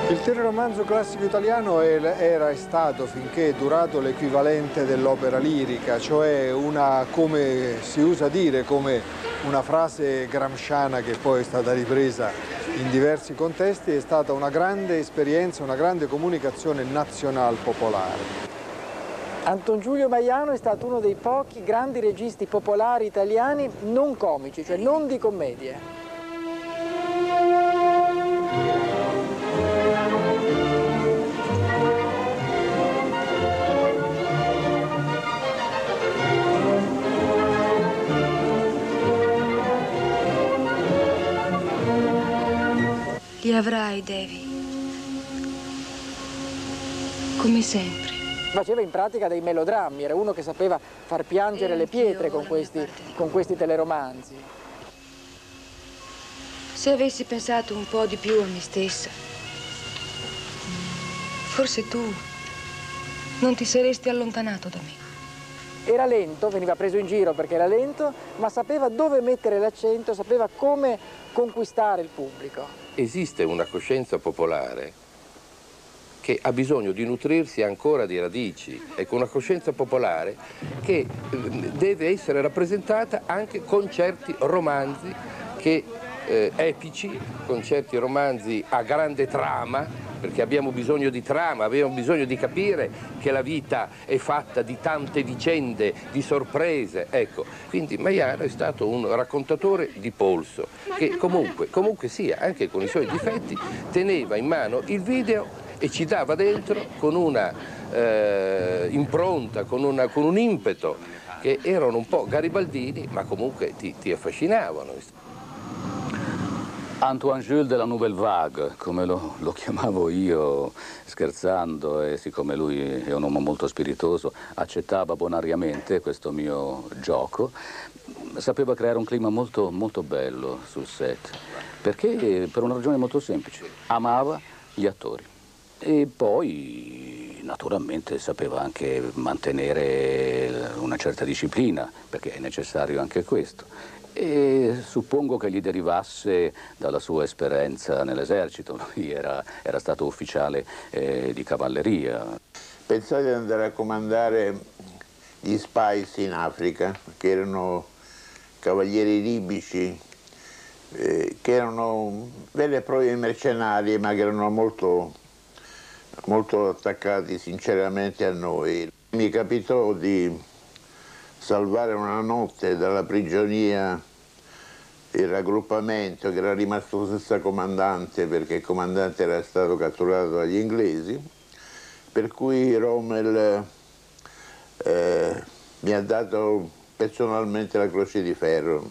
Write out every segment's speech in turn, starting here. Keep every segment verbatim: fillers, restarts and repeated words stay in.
Il teleromanzo classico italiano era e stato, finché è durato, l'equivalente dell'opera lirica, cioè una, come si usa dire, come una frase gramsciana che poi è stata ripresa in diversi contesti, è stata una grande esperienza, una grande comunicazione nazional popolare. Anton Giulio Maiano è stato uno dei pochi grandi registi popolari italiani non comici, cioè non di commedie. Li avrai, Devi, come sempre. Faceva in pratica dei melodrammi, era uno che sapeva far piangere le pietre con questi, con questi teleromanzi. Se avessi pensato un po' di più a me stessa, forse tu non ti saresti allontanato da me. Era lento, veniva preso in giro perché era lento, ma sapeva dove mettere l'accento, sapeva come conquistare il pubblico. Esiste una coscienza popolare che ha bisogno di nutrirsi ancora di radici, ecco, una coscienza popolare che deve essere rappresentata anche con certi romanzi che, eh, epici, con certi romanzi a grande trama, perché abbiamo bisogno di trama, abbiamo bisogno di capire che la vita è fatta di tante vicende, di sorprese, ecco. Quindi Maiano è stato un raccontatore di polso, che comunque, comunque sia, anche con i suoi difetti, teneva in mano il video e ci dava dentro con una eh, impronta, con, una, con un impeto, che erano un po' garibaldini, ma comunque ti, ti affascinavano. Antoine Jules de la Nouvelle Vague, come lo, lo chiamavo io scherzando, e siccome lui è un uomo molto spiritoso, accettava bonariamente questo mio gioco, sapeva creare un clima molto, molto bello sul set, perché per una ragione molto semplice, amava gli attori. E poi naturalmente sapeva anche mantenere una certa disciplina, perché è necessario anche questo. E suppongo che gli derivasse dalla sua esperienza nell'esercito. Lui era, era stato ufficiale eh, di cavalleria. Pensate di andare a comandare gli Spice in Africa, che erano cavalieri libici, eh, che erano veri e propri mercenari, ma che erano molto, molto attaccati sinceramente a noi. Mi capitò di salvare una notte dalla prigionia il raggruppamento che era rimasto senza comandante, perché il comandante era stato catturato dagli inglesi, per cui Rommel eh, mi ha dato personalmente la Croce di Ferro,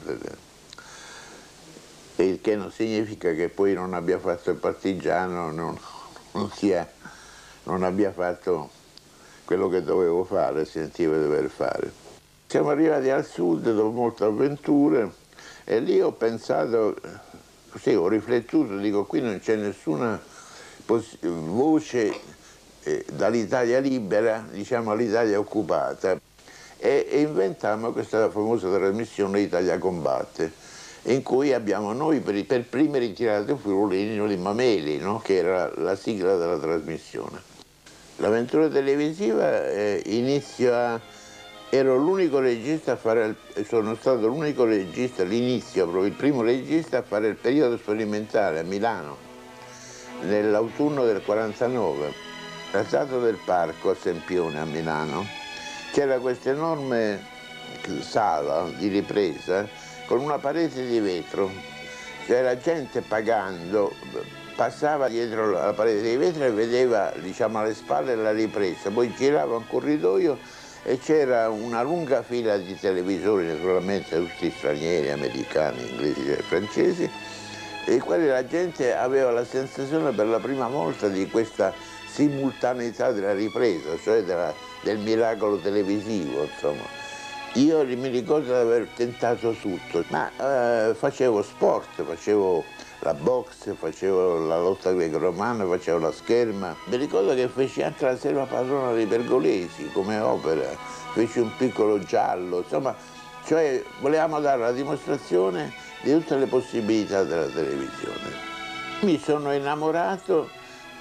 il che non significa che poi non abbia fatto il partigiano, non, non, sia, non abbia fatto quello che dovevo fare, sentivo di dover fare. Siamo arrivati al sud dopo molte avventure e lì ho pensato, così ho riflettuto, dico qui non c'è nessuna voce eh, dall'Italia libera, diciamo, all'Italia occupata, e, e inventammo questa famosa trasmissione Italia combatte, in cui abbiamo noi per, per primi ritirato fuori l'Ennio di Mameli, no? Che era la sigla della trasmissione. L'avventura televisiva eh, inizia. Ero l'unico regista a fare, sono stato l'unico regista all'inizio, proprio il primo regista a fare il periodo sperimentale a Milano, nell'autunno del quarantanove. Al Teatro del Parco a Sempione a Milano c'era questa enorme sala di ripresa con una parete di vetro, cioè la gente pagando passava dietro la parete di vetro e vedeva, diciamo, alle spalle la ripresa, poi girava un corridoio e c'era una lunga fila di televisori, naturalmente tutti stranieri, americani, inglesi e francesi, e quelli la gente aveva la sensazione per la prima volta di questa simultaneità della ripresa, cioè della, del miracolo televisivo, insomma. Io mi ricordo di aver tentato tutto, ma eh, facevo sport, facevo la boxe, facevo la lotta greco-romana, facevo la scherma. Mi ricordo che feci anche la Selva padrona dei Pergolesi come opera, feci un piccolo giallo, insomma, cioè volevamo dare la dimostrazione di tutte le possibilità della televisione. Mi sono innamorato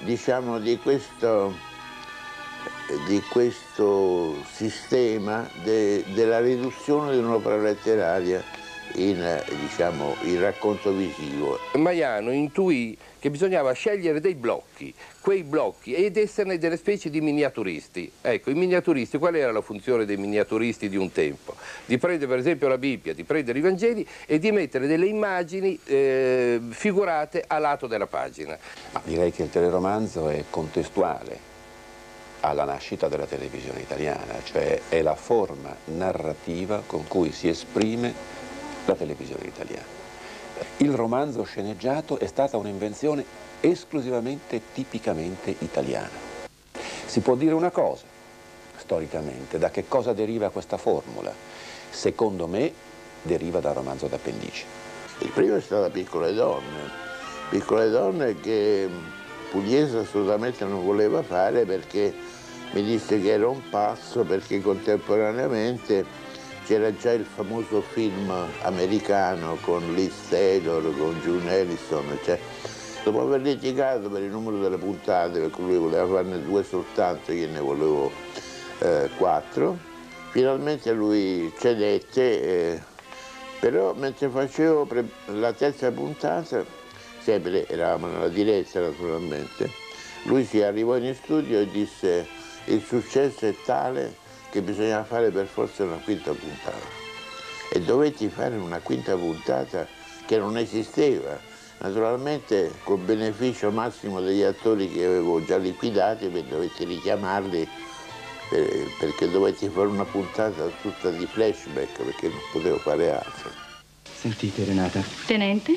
diciamo, di questo, di questo sistema de, della riduzione di un'opera letteraria in, diciamo, il racconto visivo. Maiano intuì che bisognava scegliere dei blocchi, quei blocchi, ed esserne delle specie di miniaturisti. Ecco, i miniaturisti, qual era la funzione dei miniaturisti di un tempo? Di prendere per esempio la Bibbia, di prendere i Vangeli e di mettere delle immagini eh, figurate a lato della pagina. Ma direi che il teleromanzo è contestuale alla nascita della televisione italiana, cioè è la forma narrativa con cui si esprime la televisione italiana. Il romanzo sceneggiato è stata un'invenzione esclusivamente, tipicamente italiana. Si può dire una cosa, storicamente, da che cosa deriva questa formula? Secondo me deriva dal romanzo d'appendice. Il primo è stato Piccole donne, Piccole donne che Pugliese assolutamente non voleva fare perché mi disse che era un pazzo, perché contemporaneamente c'era già il famoso film americano con Liz Taylor, con June Ellison, cioè, dopo aver litigato per il numero delle puntate, perché lui voleva farne due soltanto, io ne volevo eh, quattro, finalmente lui cedette, eh, però mentre facevo la terza puntata, sempre eravamo nella diretta naturalmente, lui si arrivò in studio e disse: il successo è tale che bisognava fare per forza una quinta puntata. E dovetti fare una quinta puntata che non esisteva, naturalmente col beneficio massimo degli attori che avevo già liquidati, perché dovetti richiamarli, per, perché dovetti fare una puntata tutta di flashback, perché non potevo fare altro. Sentite, Renata. Tenente?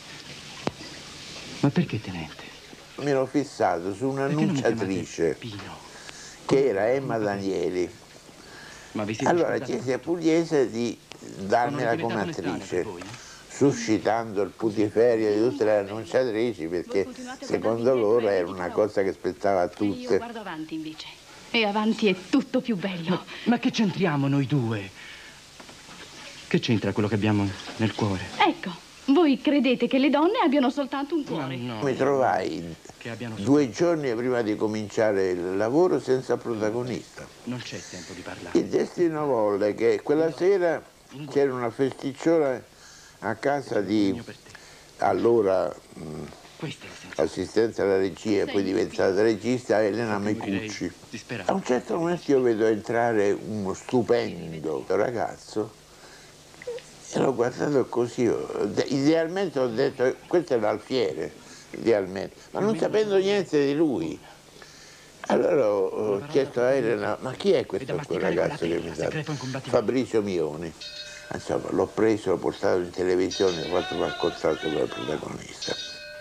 Ma perché tenente? Mi ero fissato su un'annunciatrice che era Emma Danieli. Ma vi allora chiesi a Pugliese di darmela come attrice, suscitando il putiferio di tutte le annunciatrici, perché secondo loro era una cosa che spettava a tutte. Io guardo avanti invece, e avanti è tutto più bello. Ma, ma che c'entriamo noi due? Che c'entra quello che abbiamo nel cuore? Ecco, voi credete che le donne abbiano soltanto un cuore? No, no. Mi trovai due giorni prima di cominciare il lavoro senza protagonista. Non c'è tempo di parlare. Il destino volle che quella sera c'era una festicciola a casa di allora mh, assistente alla regia, poi diventata regista, Elena Mecucci. A un certo momento io vedo entrare uno stupendo ragazzo e l'ho guardato così, idealmente ho detto questo è l'alfiere, idealmente, ma non sapendo niente di lui. Allora ho chiesto a Elena, ma chi è questo quel ragazzo che mi dà? Fabrizio Mioni. Insomma, l'ho preso, l'ho portato in televisione e ho fatto un contatto con il protagonista.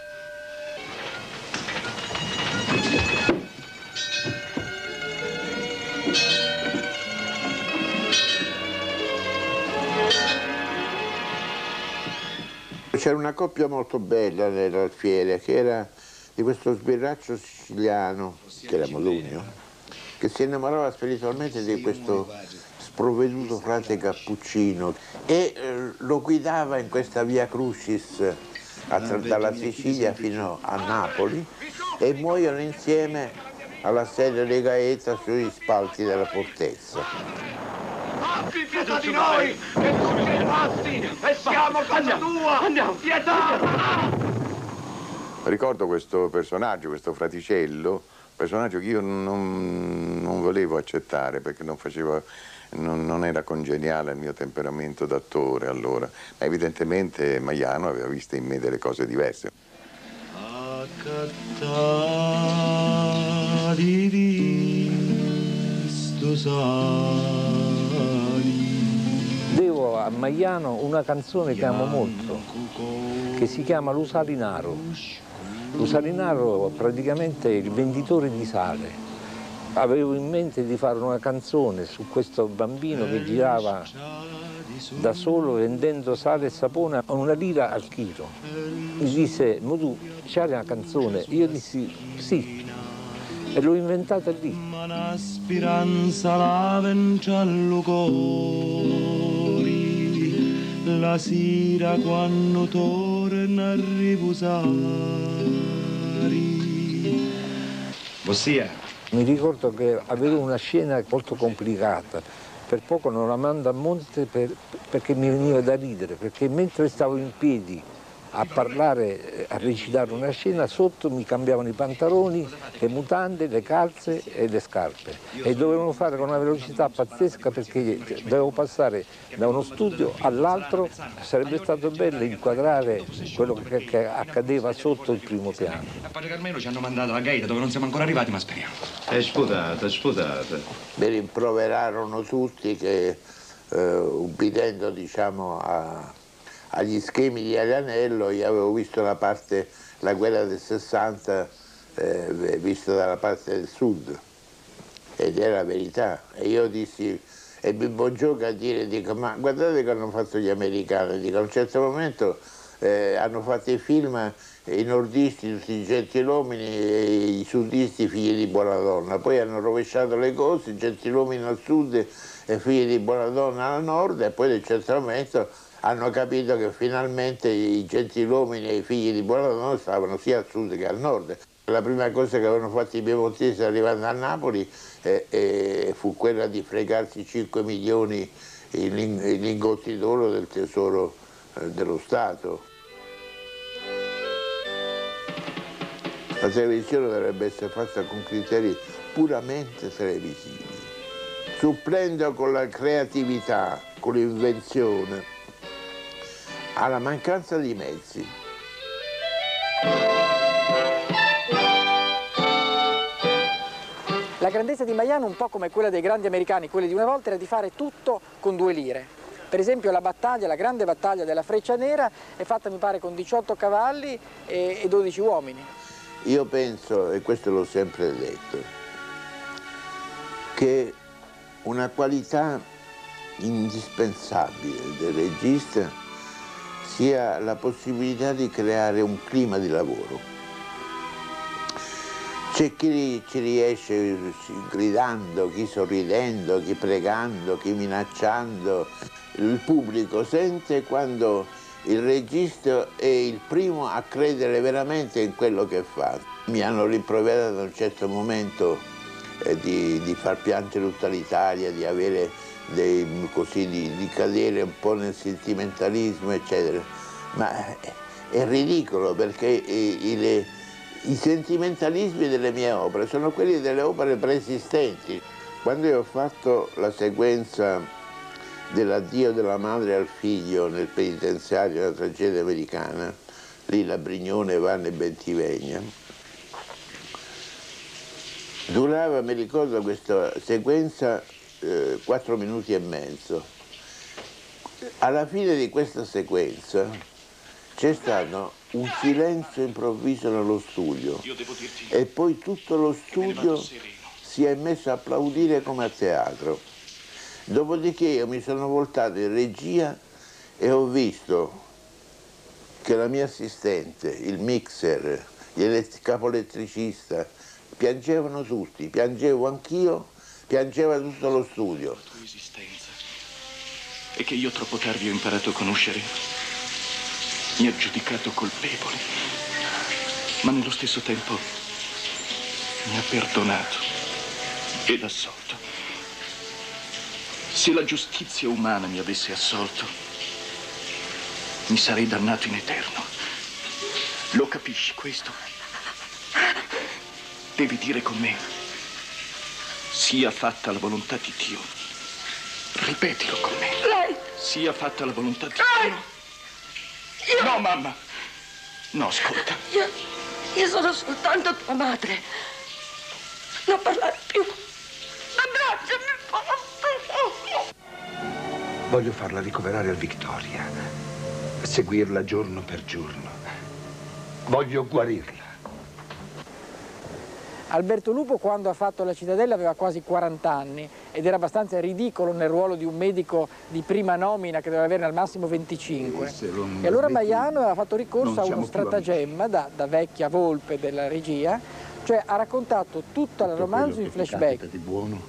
C'era una coppia molto bella nell'alfiere, che era di questo sbirraccio siciliano, che era Modugno, che si innamorava spiritualmente di questo sprovveduto frate cappuccino e eh, lo guidava in questa via Crucis dalla Sicilia fino a Napoli e muoiono insieme alla sede di Gaeta sui spalti della fortezza. Abbi pietà di noi, che tu sei pazzi e siamo casa tua! Andiamo! Pietà! Ricordo questo personaggio, questo fraticello, personaggio che io non, non volevo accettare perché non faceva, non, non era congeniale al mio temperamento d'attore allora, ma evidentemente Maiano aveva visto in me delle cose diverse. Devo a Maiano una canzone che amo molto, che si chiama L'Usalinaro. L'Usalinaro praticamente è il venditore di sale. Avevo in mente di fare una canzone su questo bambino che girava da solo vendendo sale e sapone a una lira al chilo. Mi disse, ma tu c'hai una canzone? Io dissi sì, e l'ho inventata lì. Una speranza la venciallo cori, la sera quando torna a riposare, Ossia? Mi ricordo che avevo una scena molto complicata, per poco non la mando a monte per, perché mi veniva da ridere, perché mentre stavo in piedi a parlare, a recitare una scena, sotto mi cambiavano i pantaloni, le mutande, le calze e le scarpe e dovevano fare con una velocità pazzesca perché dovevo passare da uno studio all'altro. Sarebbe stato bello inquadrare quello che, che accadeva sotto il primo piano. A Padre Carmelo ci hanno mandato a Gaeta dove non siamo ancora arrivati, ma speriamo. È sputata, è sputata. Mi rimproverarono tutti che eh, ubbidendo diciamo a agli schemi di Arianello, io avevo visto la parte, la guerra del sessanta, eh, vista dalla parte del sud, ed era la verità. E io dissi, e Bibbo Gioca a dire, dico, ma guardate che hanno fatto gli americani, dico, a un certo momento eh, hanno fatto i film, i nordisti, tutti i gentiluomini, e i sudisti figli di buona donna, poi hanno rovesciato le cose, i gentiluomini al sud e figli di buona donna al nord, e poi a un certo momento hanno capito che finalmente i gentiluomini e i figli di buona donna stavano sia al sud che al nord. La prima cosa che avevano fatto i piemontesi arrivando a Napoli eh, eh, fu quella di fregarsi cinque milioni in, in lingotti d'oro del tesoro eh, dello Stato. La televisione dovrebbe essere fatta con criteri puramente televisivi, supplendo con la creatività, con l'invenzione, alla mancanza di mezzi. La grandezza di Maiano, un po' come quella dei grandi americani, quelli di una volta, era di fare tutto con due lire. Per esempio la battaglia, la grande battaglia della Freccia Nera è fatta mi pare con diciotto cavalli e, e dodici uomini. Io penso, e questo l'ho sempre detto, che una qualità indispensabile del regista sia la possibilità di creare un clima di lavoro. C'è chi ci riesce gridando, chi sorridendo, chi pregando, chi minacciando. Il pubblico sente quando il regista è il primo a credere veramente in quello che fa. Mi hanno rimproverato a un certo momento eh, di, di far piangere tutta l'Italia, di avere Dei, così, di, di cadere un po' nel sentimentalismo, eccetera. Ma è, è ridicolo perché i, i, i sentimentalismi delle mie opere sono quelli delle opere preesistenti. Quando io ho fatto la sequenza dell'addio della madre al figlio nel penitenziario della tragedia americana, lì la Brignone, Vanna e Bentivegna, durava, mi ricordo, questa sequenza quattro minuti e mezzo. Alla fine di questa sequenza c'è stato un silenzio improvviso nello studio e poi tutto lo studio si è messo a applaudire come a teatro. Dopodiché io mi sono voltato in regia e ho visto che la mia assistente, il mixer, il capo elettricista, piangevano tutti, piangevo anch'io, piangeva tutto lo studio. La tua esistenza e che io troppo tardi ho imparato a conoscere mi ha giudicato colpevole, ma nello stesso tempo mi ha perdonato ed assolto. Se la giustizia umana mi avesse assolto, mi sarei dannato in eterno. Lo capisci questo? Devi dire con me: sia fatta la volontà di Dio. Ripetilo con me. Lei. Sia fatta la volontà di Lei. Dio. Io. No, mamma. No, ascolta. Io, io sono soltanto tua madre. Non parlare più. Abbracciami, forte. Voglio farla ricoverare al Victoria, seguirla giorno per giorno. Voglio guarirla. Alberto Lupo, quando ha fatto La Cittadella, aveva quasi quaranta anni ed era abbastanza ridicolo nel ruolo di un medico di prima nomina che doveva averne al massimo venticinque. E allora Maiano aveva fatto ricorso a uno stratagemma da, da vecchia volpe della regia, cioè ha raccontato tutto il romanzo in flashback. Di buono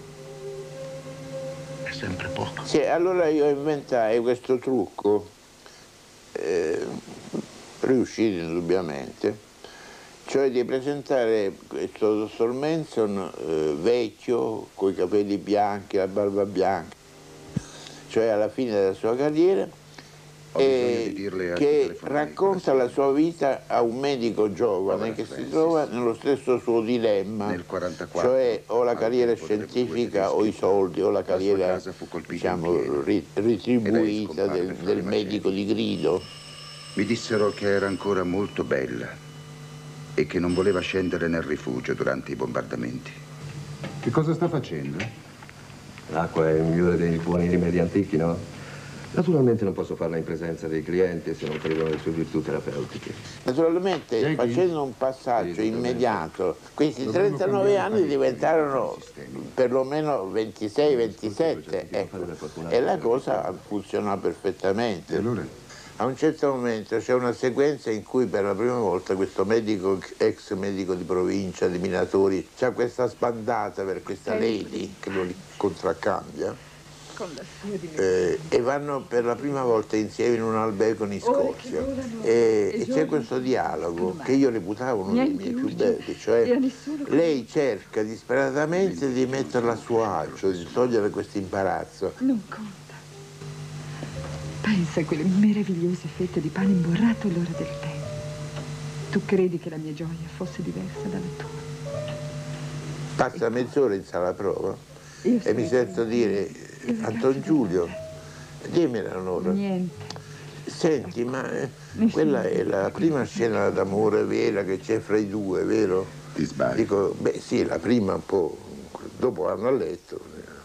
è sempre poco. Sì, allora io inventai questo trucco, eh, riuscito indubbiamente, cioè di presentare questo dottor Manson eh, vecchio, coi capelli bianchi, la barba bianca, cioè alla fine della sua carriera, e che racconta la sua vita a un medico giovane che si trova nello stesso suo dilemma, cioè o la carriera scientifica o i soldi, o la carriera, diciamo, ritribuita del, del medico di grido. Mi dissero che era ancora molto bella e che non voleva scendere nel rifugio durante i bombardamenti. Che cosa sta facendo? L'acqua è il migliore dei buoni rimedi antichi, no? Naturalmente non posso farla in presenza dei clienti se non credono alle sue virtù terapeutiche. Naturalmente, Jackie, facendo un passaggio sì, immediato, questi trentanove anni diventarono perlomeno ventisei ventisette, ecco, e la cosa funziona perfettamente. Allora? A un certo momento c'è una sequenza in cui per la prima volta questo medico, ex medico di provincia, di Minatori, c'ha questa sbandata per questa lady che lo contraccambia. Eh, e vanno per la prima volta insieme in un albergo in Scozia e, e c'è questo dialogo che io reputavo uno dei miei più belli, cioè lei cerca disperatamente di metterla a suo agio, di togliere questo imbarazzo. Non conta. Pensa a quelle meravigliose fette di pane imburrato all'ora del tè. Tu credi che la mia gioia fosse diversa dalla tua? Passa mezz'ora in sala prova e mi sento dire: Anton Giulio, dimmela un'ora. Niente. Senti, ma eh, quella è la prima scena d'amore vera che c'è fra i due, vero? Ti sbagli. Dico, beh sì, la prima un po', dopo vanno a letto.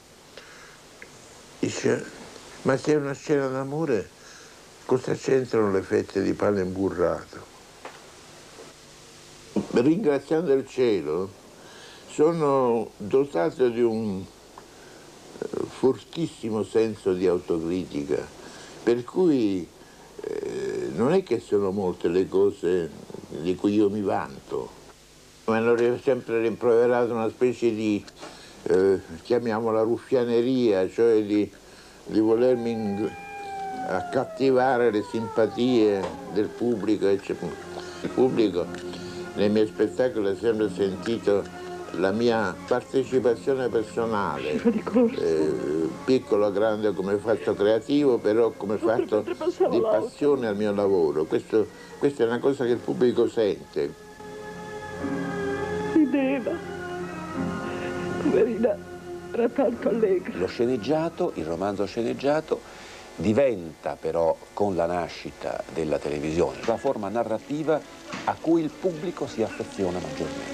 Dice, ma se è una scena d'amore, cosa c'entrano le fette di pane imburrato? Ringraziando il cielo, sono dotato di un fortissimo senso di autocritica, per cui eh, non è che sono molte le cose di cui io mi vanto. Mi hanno sempre rimproverato una specie di, eh, chiamiamola ruffianeria, cioè di, di volermi accattivare le simpatie del pubblico. Il pubblico nei miei spettacoli ha sempre sentito la mia partecipazione personale, eh, piccolo o grande come fatto creativo, però come fatto di passione al mio lavoro. Questo, questa è una cosa che il pubblico sente. Rideva, poverina, era tanto allegra. Lo sceneggiato, il romanzo sceneggiato, diventa però con la nascita della televisione la forma narrativa a cui il pubblico si affeziona maggiormente.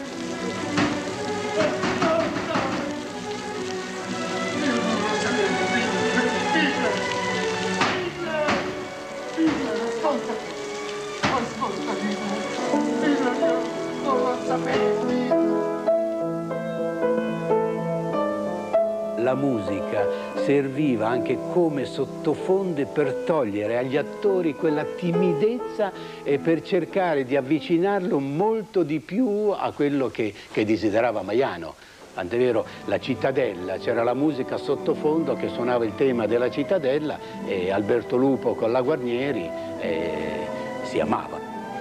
La musica serviva anche come sottofondo per togliere agli attori quella timidezza e per cercare di avvicinarlo molto di più a quello che, che desiderava Maiano. Tant'è vero, la cittadella, c'era la musica sottofondo che suonava il tema della cittadella e Alberto Lupo con la Guarnieri eh, si amava.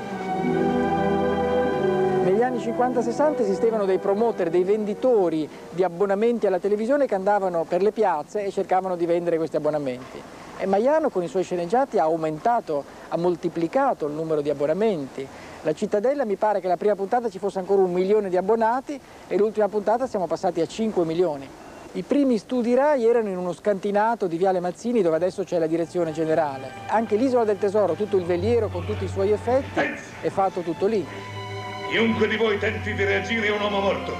Negli anni cinquanta sessanta esistevano dei promoter, dei venditori di abbonamenti alla televisione che andavano per le piazze e cercavano di vendere questi abbonamenti. E Maiano con i suoi sceneggiati ha aumentato, ha moltiplicato il numero di abbonamenti. La Cittadella mi pare che la prima puntata ci fosse ancora un milione di abbonati e l'ultima puntata siamo passati a cinque milioni. I primi studi Rai erano in uno scantinato di Viale Mazzini dove adesso c'è la direzione generale. Anche l'Isola del Tesoro, tutto il veliero con tutti i suoi effetti, è fatto tutto lì. Chiunque di voi tenti di reagire è un uomo morto.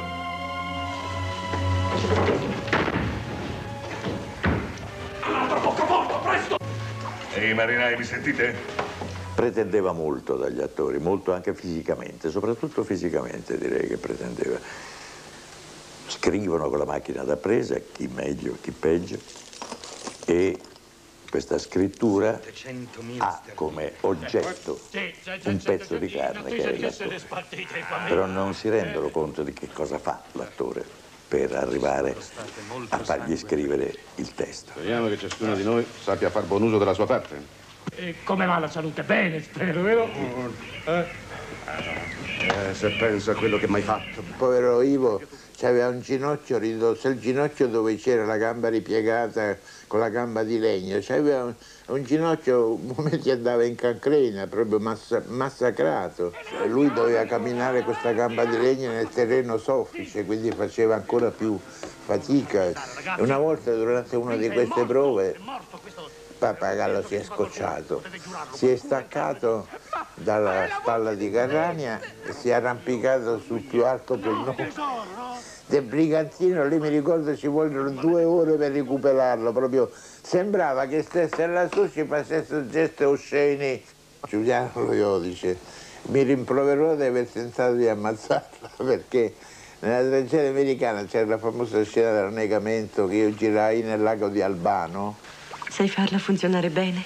Apra bocca morto, presto! Ehi marinai, mi sentite? Pretendeva molto dagli attori, molto anche fisicamente, soprattutto fisicamente direi che pretendeva. Scrivono con la macchina da presa, chi meglio, chi peggio, e questa scrittura ha come oggetto un pezzo di carne che è l'attore, però non si rendono conto di che cosa fa l'attore per arrivare a fargli scrivere il testo. Speriamo che ciascuno di noi sappia far buon uso della sua parte. E come va la salute? Bene, spero, vero? Eh? Eh, se penso a quello che mi hai fatto. Il povero Ivo aveva un ginocchio ridosso, il ginocchio dove c'era la gamba ripiegata con la gamba di legno, aveva un, un ginocchio, momenti andava in cancrena, proprio massa, massacrato. Lui doveva camminare con questa gamba di legno nel terreno soffice, quindi faceva ancora più fatica. Una volta durante una di queste prove Pappagallo si è scocciato, si è staccato dalla spalla di Carrania e si è arrampicato sul più alto pennone del brigantino. Lì mi ricordo ci vollero due ore per recuperarlo, proprio sembrava che stesse lassù, ci facesse gesti osceni. Giuliano Lo Iodice mi rimproverò di aver tentato di ammazzarlo, perché nella tragedia americana c'era la famosa scena dell'annegamento che io girai nel lago di Albano. Sai farla funzionare bene?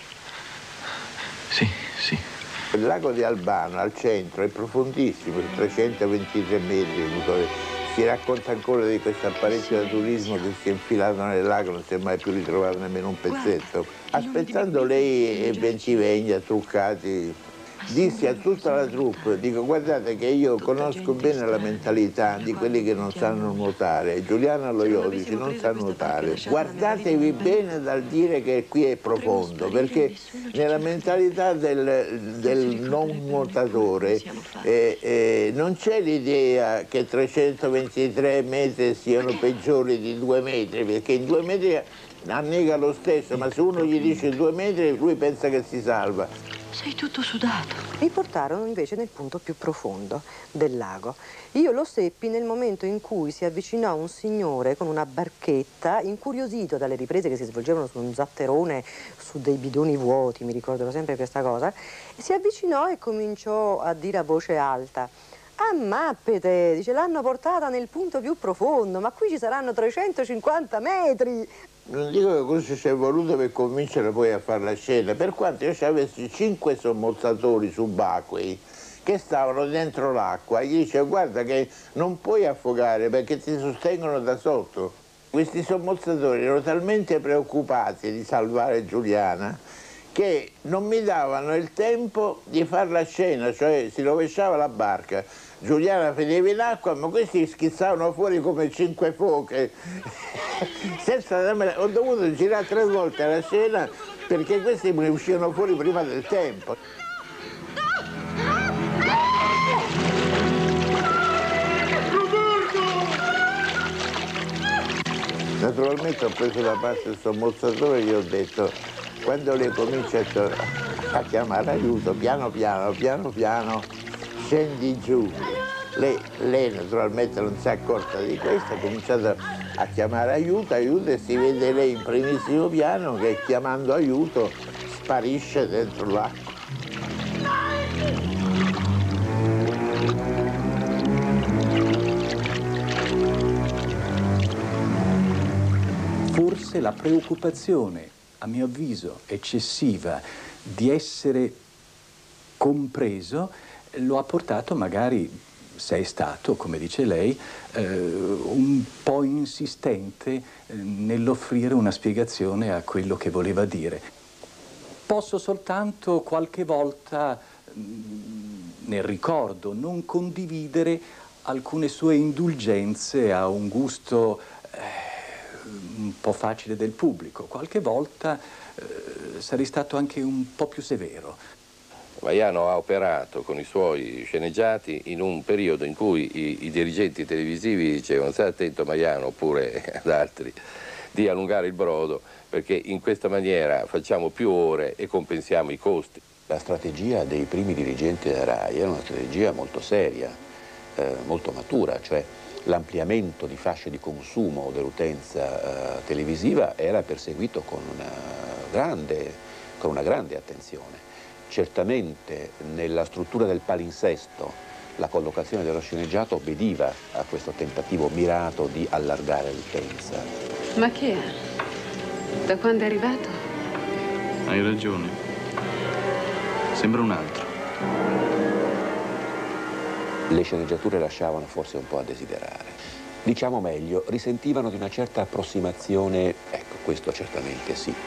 Sì, sì. Il lago di Albano al centro è profondissimo, trecentoventitré metri. Si racconta ancora di questo apparecchio da turismo che si è infilato nel lago, non si è mai più ritrovato nemmeno un pezzetto. Aspettando lei e Bentiveglia truccati, dissi a tutta la troupe, dico guardate che io conosco bene la mentalità di quelli che non sanno nuotare. Giuliano Lo Iodice non sa nuotare, guardatevi bene dal dire che qui è profondo, perché nella mentalità del, del non nuotatore eh, eh, non c'è l'idea che trecentoventitré metri siano peggiori di due metri, perché in due metri annega lo stesso, ma se uno gli dice due metri lui pensa che si salva. Sei tutto sudato. Mi portarono invece nel punto più profondo del lago. Io lo seppi nel momento in cui si avvicinò un signore con una barchetta, incuriosito dalle riprese che si svolgevano su un zatterone, su dei bidoni vuoti, mi ricorderò sempre questa cosa, e si avvicinò e cominciò a dire a voce alta: "Ah, mappete, dice, l'hanno portata nel punto più profondo, ma qui ci saranno trecentocinquanta metri. Non dico che questo ci è voluto per convincere poi a fare la scena, per quanto io ci avessi cinque sommozzatori subacquei che stavano dentro l'acqua, gli dice guarda che non puoi affogare perché ti sostengono da sotto. Questi sommozzatori erano talmente preoccupati di salvare Giuliana che non mi davano il tempo di fare la scena, cioè si rovesciava la barca, Giuliana finiva in acqua, ma questi schizzavano fuori come cinque foche. Senza darmela, ho dovuto girare tre volte la scena perché questi mi uscivano fuori prima del tempo. Naturalmente ho preso da parte il sommozzatore e gli ho detto: quando lei comincia a chiamare aiuto, piano piano, piano piano, scendi giù. Lei, lei naturalmente non si è accorta di questo, ha cominciato a chiamare aiuto, aiuto, e si vede lei in primissimo piano che chiamando aiuto sparisce dentro l'acqua. Forse la preoccupazione, a mio avviso, eccessiva di essere compreso lo ha portato magari, se è stato, come dice lei, eh, un po' insistente eh, nell'offrire una spiegazione a quello che voleva dire. Posso soltanto qualche volta, mh, nel ricordo, non condividere alcune sue indulgenze a un gusto eh, un po' facile del pubblico. Qualche volta eh, sarei stato anche un po' più severo. Maiano ha operato con i suoi sceneggiati in un periodo in cui i, i dirigenti televisivi dicevano: stai attento Maiano, oppure ad altri, di allungare il brodo, perché in questa maniera facciamo più ore e compensiamo i costi. La strategia dei primi dirigenti della RAI era una strategia molto seria, eh, molto matura, cioè l'ampliamento di fasce di consumo dell'utenza eh, televisiva era perseguito con una grande, con una grande attenzione. Certamente nella struttura del palinsesto la collocazione dello sceneggiato obbediva a questo tentativo mirato di allargare l'utenza. Ma che è? Da quando è arrivato? Hai ragione. Sembra un altro. Le sceneggiature lasciavano forse un po' a desiderare. Diciamo meglio, risentivano di una certa approssimazione, ecco, questo certamente sì.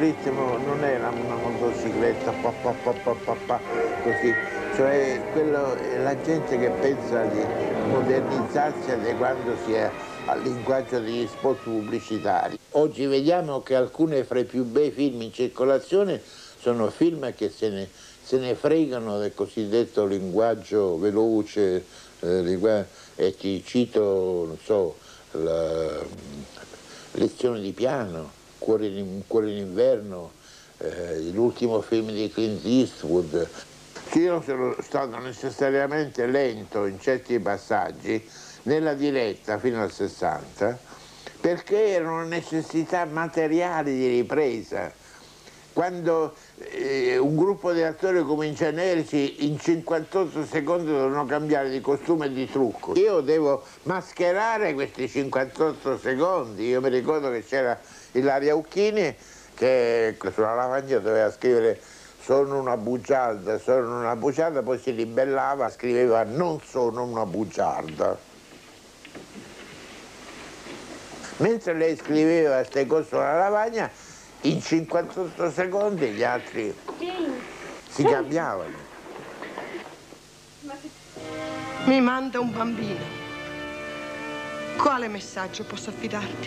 ritmo non è una, una motocicletta, pa, pa, pa, pa, pa, pa, così, cioè quello, la gente che pensa di modernizzarsi adeguandosi al linguaggio degli spot pubblicitari. Oggi vediamo che alcuni fra i più bei film in circolazione sono film che se ne, se ne fregano del cosiddetto linguaggio veloce, eh, e ti cito, non so, la lezione di piano, Cuore in, Cuore in inverno, eh, l'ultimo film di Clint Eastwood. Io sono stato necessariamente lento in certi passaggi, nella diretta fino al sessanta, perché erano necessità materiali di ripresa. Quando eh, un gruppo di attori comincia a energi, in cinquantotto secondi devono cambiare di costume e di trucco. Io devo mascherare questi cinquantotto secondi. Io mi ricordo che c'era Ilaria Uchini che sulla lavagna doveva scrivere sono una bugiarda, sono una bugiarda, poi si ribellava, scriveva non sono una bugiarda. Mentre lei scriveva queste cose sulla lavagna, in cinquantotto secondi gli altri si cambiavano. Mi manda un bambino. Quale messaggio posso affidarti?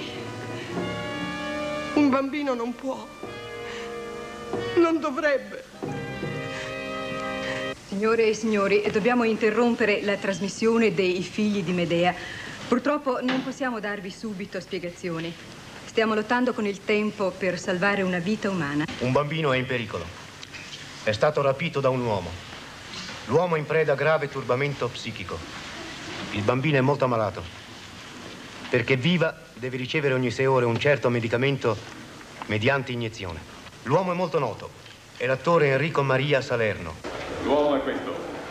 Un bambino non può, non dovrebbe. Signore e signori, dobbiamo interrompere la trasmissione dei Figli di Medea. Purtroppo non possiamo darvi subito spiegazioni. Stiamo lottando con il tempo per salvare una vita umana. Un bambino è in pericolo. È stato rapito da un uomo. L'uomo è in preda a grave turbamento psichico. Il bambino è molto ammalato. Perché viva, deve ricevere ogni sei ore un certo medicamento mediante iniezione. L'uomo è molto noto. È l'attore Enrico Maria Salerno. L'uomo è questo.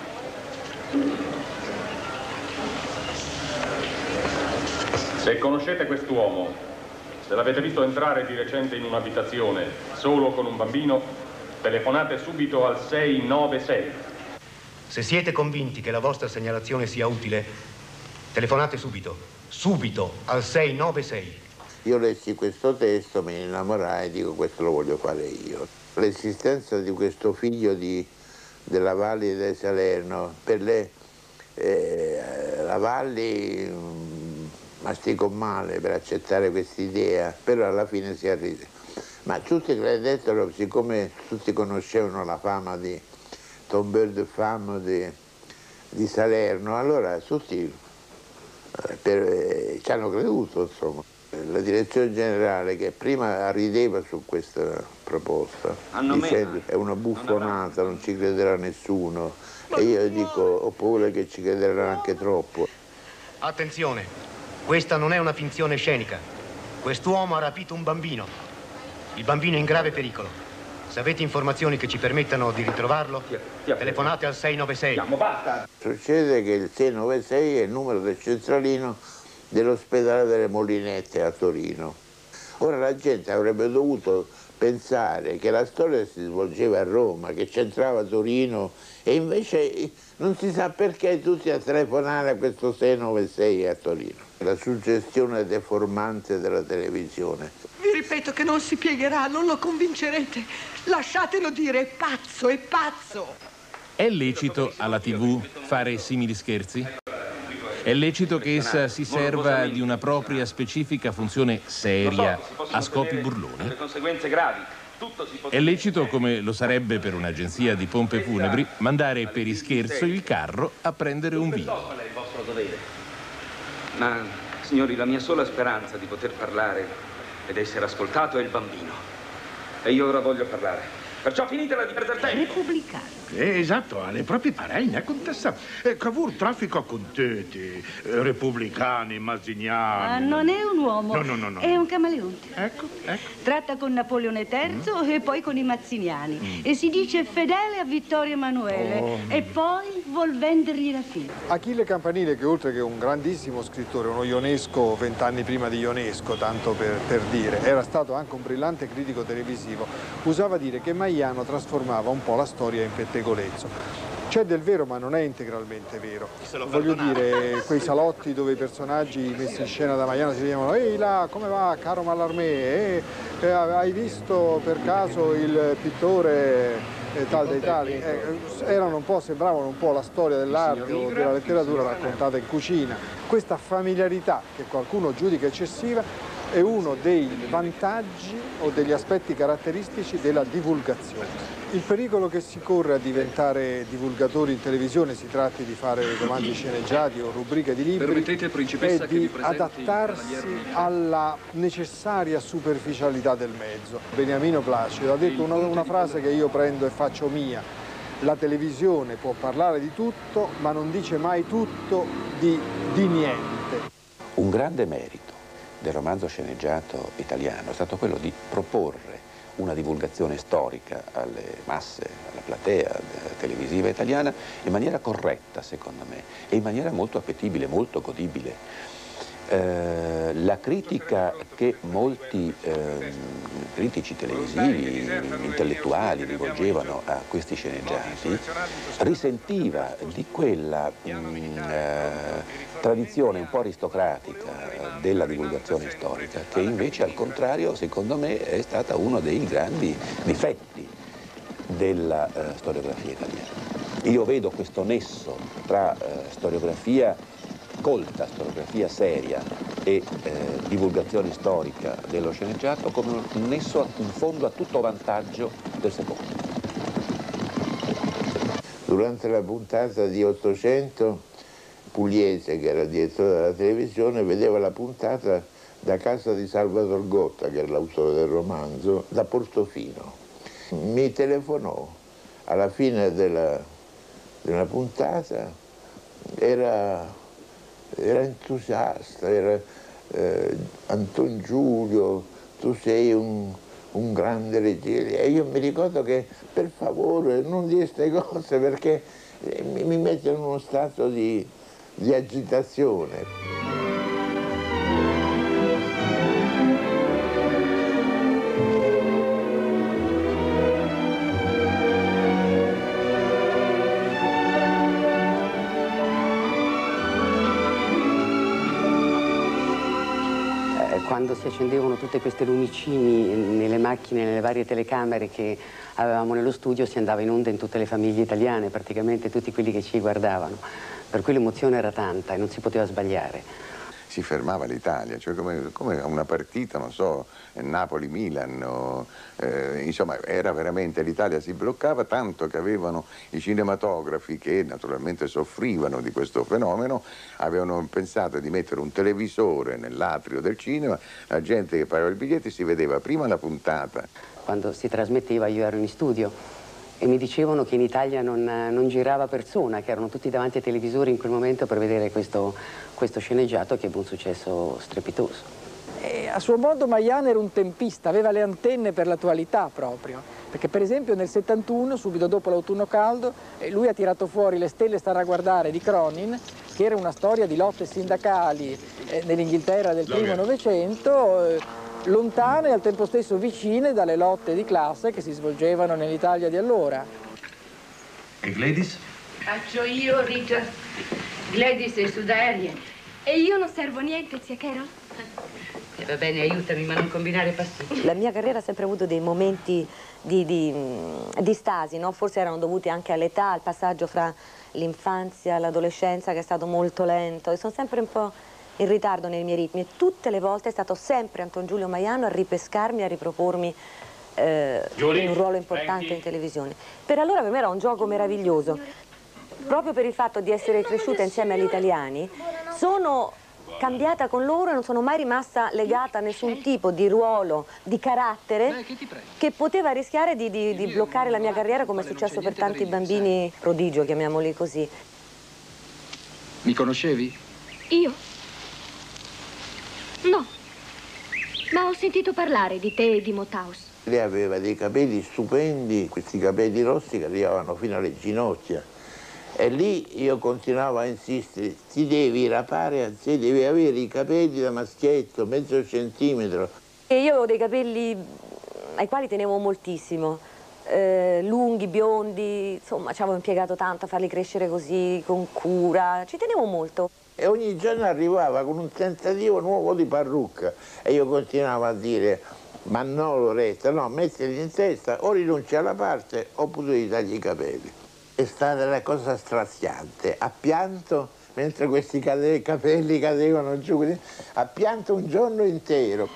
Se conoscete quest'uomo, se l'avete visto entrare di recente in un'abitazione solo con un bambino, telefonate subito al sei nove sei. Se siete convinti che la vostra segnalazione sia utile, telefonate subito, subito al sei nove sei. Io lessi questo testo, mi innamorai e dico questo lo voglio fare io. L'esistenza di questo figlio di, della Valli del Salerno, per le eh, la Valli masticò male per accettare questa idea, però alla fine si arrise. Ma tutti credettero, siccome tutti conoscevano la fama di Tombeur de Femme di, di Salerno, allora tutti eh, per, eh, ci hanno creduto, insomma. La direzione generale, che prima rideva su questa proposta, dicendo è una buffonata, non ci crederà nessuno, e io dico ho paura che ci crederanno anche troppo. Attenzione! Questa non è una finzione scenica. Quest'uomo ha rapito un bambino. Il bambino è in grave pericolo. Se avete informazioni che ci permettano di ritrovarlo, telefonate al sei nove sei. Succede che il sei nove sei è il numero del centralino dell'ospedale delle Molinette a Torino. Ora la gente avrebbe dovuto pensare che la storia si svolgeva a Roma, che c'entrava Torino, e invece non si sa perché tutti a telefonare a questo sei nove sei a Torino. La suggestione deformante della televisione. Vi ripeto che non si piegherà, non lo convincerete. Lasciatelo dire, è pazzo, è pazzo. È lecito alla tivù fare simili scherzi? È lecito che essa si serva di una propria specifica funzione seria a scopi burloni? È lecito, come lo sarebbe per un'agenzia di pompe funebri, mandare per ischerzo il carro a prendere un vino. Ma, signori, la mia sola speranza di poter parlare ed essere ascoltato è il bambino. E io ora voglio parlare. Perciò finitela di perdere tempo. Repubblicano. Eh, esatto, alle proprie parenti, contessa. Eh, Cavour traffica con tutti, eh, repubblicani, mazziniani. Ah, non è un uomo, no, no, no, no. È un camaleonte. Ecco, ecco. Tratta con Napoleone terzo mm. e poi con i mazziniani. Mm. E si dice fedele a Vittorio Emanuele. Oh. E poi vuol vendergli la figlia. Achille Campanile, che oltre che un grandissimo scrittore, uno ionesco vent'anni prima di Ionesco, tanto per, per dire, era stato anche un brillante critico televisivo, usava dire che Maiano trasformava un po' la storia in pettegolezzo. C'è del vero, ma non è integralmente vero. Voglio dire, quei salotti dove i personaggi messi in scena da Maiano si chiamano «Ehi là, come va, caro Mallarmé? Eh, eh, hai visto per caso il pittore eh, tal dei tali?» eh, erano un po', sembravano un po' la storia dell'arte o della letteratura raccontata in cucina. Questa familiarità, che qualcuno giudica eccessiva, è uno dei vantaggi o degli aspetti caratteristici della divulgazione. Il pericolo che si corre a diventare divulgatori in televisione, si tratti di fare romanzi sceneggiati o rubriche di libri, è di adattarsi alla necessaria superficialità del mezzo. Beniamino Placido ha detto una, una frase che io prendo e faccio mia: la televisione può parlare di tutto, ma non dice mai tutto di, di niente. Un grande merito del romanzo sceneggiato italiano è stato quello di proporre una divulgazione storica alle masse, alla platea televisiva italiana in maniera corretta, secondo me, e in maniera molto appetibile, molto godibile. Eh, la critica che molti eh, critici televisivi, intellettuali rivolgevano a questi sceneggiati risentiva di quella mh, eh, tradizione un po' aristocratica della divulgazione storica, che invece al contrario, secondo me, è stata uno dei grandi difetti della eh, storiografia italiana. Io vedo questo nesso tra eh, storiografia colta, storiografia seria e eh, divulgazione storica dello sceneggiato come un nesso in fondo a tutto vantaggio del secondo. Durante la puntata di Ottocento, Pugliese, che era direttore della televisione, vedeva la puntata da casa di Salvador Gotta, che era l'autore del romanzo, da Portofino. Mi telefonò alla fine della, della puntata, era... era entusiasta, era eh, Anton Giulio, tu sei un, un grande regista. E io mi ricordo che per favore non dire queste cose perché mi, mi mette in uno stato di, di agitazione. Quando si accendevano tutte queste lumicini nelle macchine, nelle varie telecamere che avevamo nello studio, si andava in onda in tutte le famiglie italiane, praticamente tutti quelli che ci guardavano. Per cui l'emozione era tanta e non si poteva sbagliare. Si fermava l'Italia, cioè come, come una partita, non so, Napoli-Milan, o, eh, insomma era veramente, l'Italia si bloccava tanto che avevano i cinematografi, che naturalmente soffrivano di questo fenomeno, avevano pensato di mettere un televisore nell'atrio del cinema, la gente che pagava i biglietti si vedeva prima la puntata. Quando si trasmetteva io ero in studio e mi dicevano che in Italia non, non girava persona, che erano tutti davanti ai televisori in quel momento per vedere questo, questo sceneggiato che ebbe un successo strepitoso. E a suo modo Maiano era un tempista, aveva le antenne per l'attualità proprio, perché per esempio nel settantuno, subito dopo l'autunno caldo, lui ha tirato fuori Le stelle stanno a guardare di Cronin, che era una storia di lotte sindacali eh, nell'Inghilterra del primo Novecento, eh, lontane e al tempo stesso vicine dalle lotte di classe che si svolgevano nell'Italia di allora. E Gladys? Faccio io, Richard. Gladys è sudaria. E io non servo niente, zia Carol? Eh, va bene, aiutami, ma non combinare pasticci. La mia carriera ha sempre avuto dei momenti di, di, di stasi, no? Forse erano dovuti anche all'età, al passaggio fra l'infanzia e l'adolescenza che è stato molto lento e sono sempre un po' in ritardo nei miei ritmi e tutte le volte è stato sempre Anton Giulio Maiano a ripescarmi, a ripropormi eh, in un ruolo importante in televisione. Per allora per me era un gioco meraviglioso, proprio per il fatto di essere cresciuta insieme agli italiani, sono cambiata con loro e non sono mai rimasta legata a nessun tipo di ruolo, di carattere che poteva rischiare di, di, di bloccare la mia carriera, come è successo per tanti bambini prodigio, chiamiamoli così. Mi conoscevi? Io? No, ma ho sentito parlare di te e di Motaus. Lei aveva dei capelli stupendi, questi capelli rossi che arrivavano fino alle ginocchia. E lì io continuavo a insistere, ti devi rapare a sé, devi avere i capelli da maschietto, mezzo centimetro. E io avevo dei capelli ai quali tenevo moltissimo, eh, lunghi, biondi, insomma ci avevo impiegato tanto a farli crescere così, con cura, ci tenevo molto. E ogni giorno arrivava con un tentativo nuovo di parrucca e io continuavo a dire: ma no Loretta, no, mettili in testa, o rinunci alla parte oppure ti tagli i capelli. È stata la cosa straziante, ha pianto mentre questi cade capelli cadevano giù, ha pianto un giorno intero.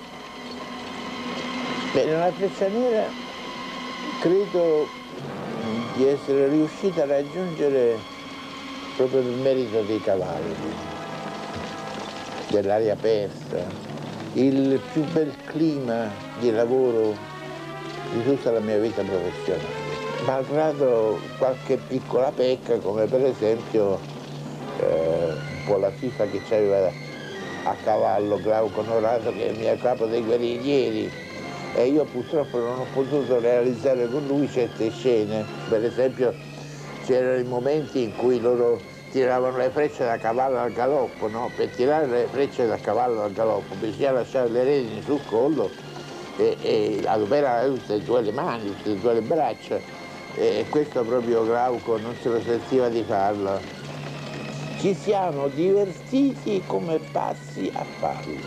Beh, nella Freccia Nera credo di essere riuscita a raggiungere proprio il merito dei cavalli, dell'aria aperta, il più bel clima di lavoro di tutta la mia vita professionale. Malgrado qualche piccola pecca, come per esempio eh, un po' la FIFA che c'aveva a cavallo Glauco Onorato, che è il mio capo dei guerriglieri, e io purtroppo non ho potuto realizzare con lui certe scene. Per esempio c'erano i momenti in cui loro tiravano le frecce da cavallo al galoppo, no? Per tirare le frecce da cavallo al galoppo bisogna lasciare le redini sul collo e, e adoperare tutte e due le mani, tutte e due le braccia, e questo proprio Glauco non se lo sentiva di farlo. Ci siamo divertiti come pazzi a farlo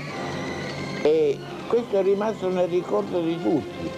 e questo è rimasto nel ricordo di tutti.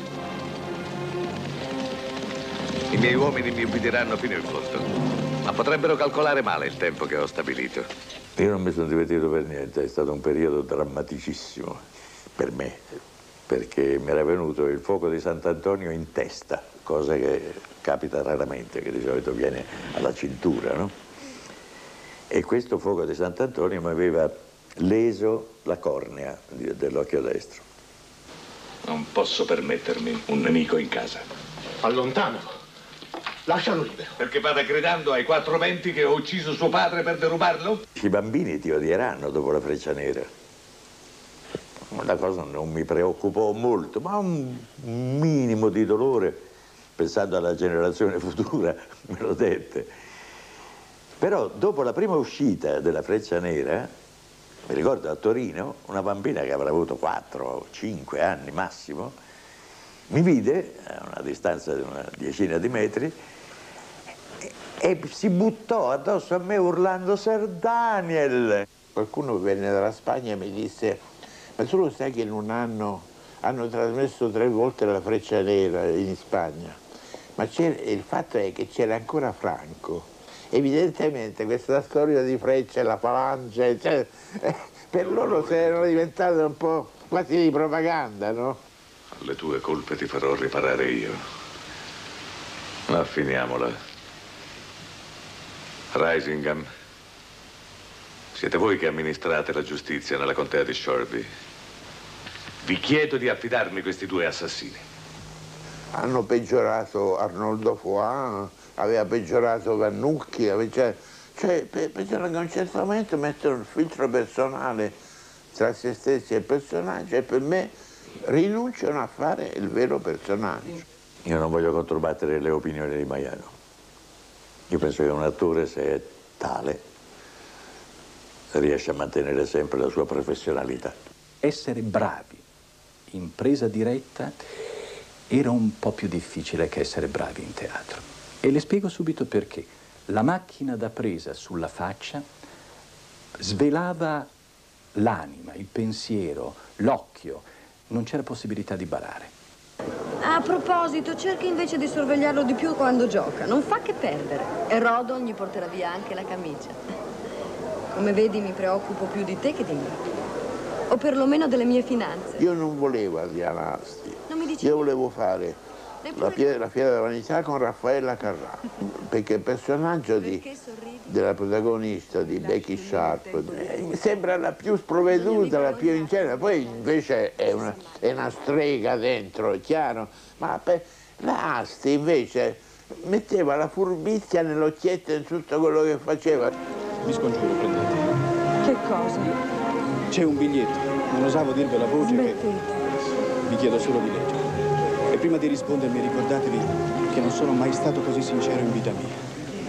I miei uomini mi ubbidiranno fino in fondo. Ma potrebbero calcolare male il tempo che ho stabilito. Io non mi sono divertito per niente, è stato un periodo drammaticissimo per me, perché mi era venuto il fuoco di Sant'Antonio in testa, cosa che capita raramente, che di solito viene alla cintura, no? E questo fuoco di Sant'Antonio mi aveva leso la cornea dell'occhio destro. Non posso permettermi un nemico in casa. Allontanalo. Lascialo libero. Perché vada gridando ai quattro venti che ho ucciso suo padre per derubarlo? I bambini ti odieranno dopo la Freccia Nera. La cosa non mi preoccupò molto, ma un minimo di dolore, pensando alla generazione futura, me lo dette. Però dopo la prima uscita della Freccia Nera, mi ricordo a Torino, una bambina che avrà avuto quattro o cinque anni massimo, mi vide a una distanza di una decina di metri e, e si buttò addosso a me urlando Sir Daniel. Qualcuno venne dalla Spagna e mi disse: ma tu lo sai che in un anno hanno trasmesso tre volte la Freccia Nera in Spagna? Ma il fatto è che c'era ancora Franco. Evidentemente questa storia di Freccia, la falange, cioè, eh, per loro si erano diventate un po' quasi di propaganda, no? Le tue colpe ti farò riparare io. Ma finiamola. Risingham, siete voi che amministrate la giustizia nella contea di Shoreby. Vi chiedo di affidarmi questi due assassini. Hanno peggiorato Arnoldo Foin, aveva peggiorato Vannucchi, aveva, cioè, cioè pensano che a un certo momento mettono il filtro personale tra se stessi e il personaggio e per me rinunciano a fare il vero personaggio. Io non voglio controbattere le opinioni di Maiano. Io penso che un attore, se è tale, riesce a mantenere sempre la sua professionalità. Essere bravi in presa diretta era un po' più difficile che essere bravi in teatro. E le spiego subito perché. La macchina da presa sulla faccia svelava l'anima, il pensiero, l'occhio. Non c'era possibilità di barare. A proposito, cerchi invece di sorvegliarlo di più quando gioca. Non fa che perdere. E Rodon gli porterà via anche la camicia. Come vedi, mi preoccupo più di te che di me. O perlomeno delle mie finanze. Io non volevo Adriana Asti. Non mi dici? Io volevo fare la fiera, la fiera della vanità con Raffaella Carrà. Perché il personaggio di, della protagonista, di Becky Sharp, eh, sembra la più sprovveduta, la più ingenua. Poi invece è una, è una strega dentro, è chiaro. Ma per, la Asti invece metteva la furbizia nell'occhietto e in tutto quello che faceva. Mi scongiuro, prendete. Che cosa? C'è un biglietto, non osavo dirvelo a voce che vi chiedo solo di leggere. E prima di rispondermi ricordatevi che non sono mai stato così sincero in vita mia.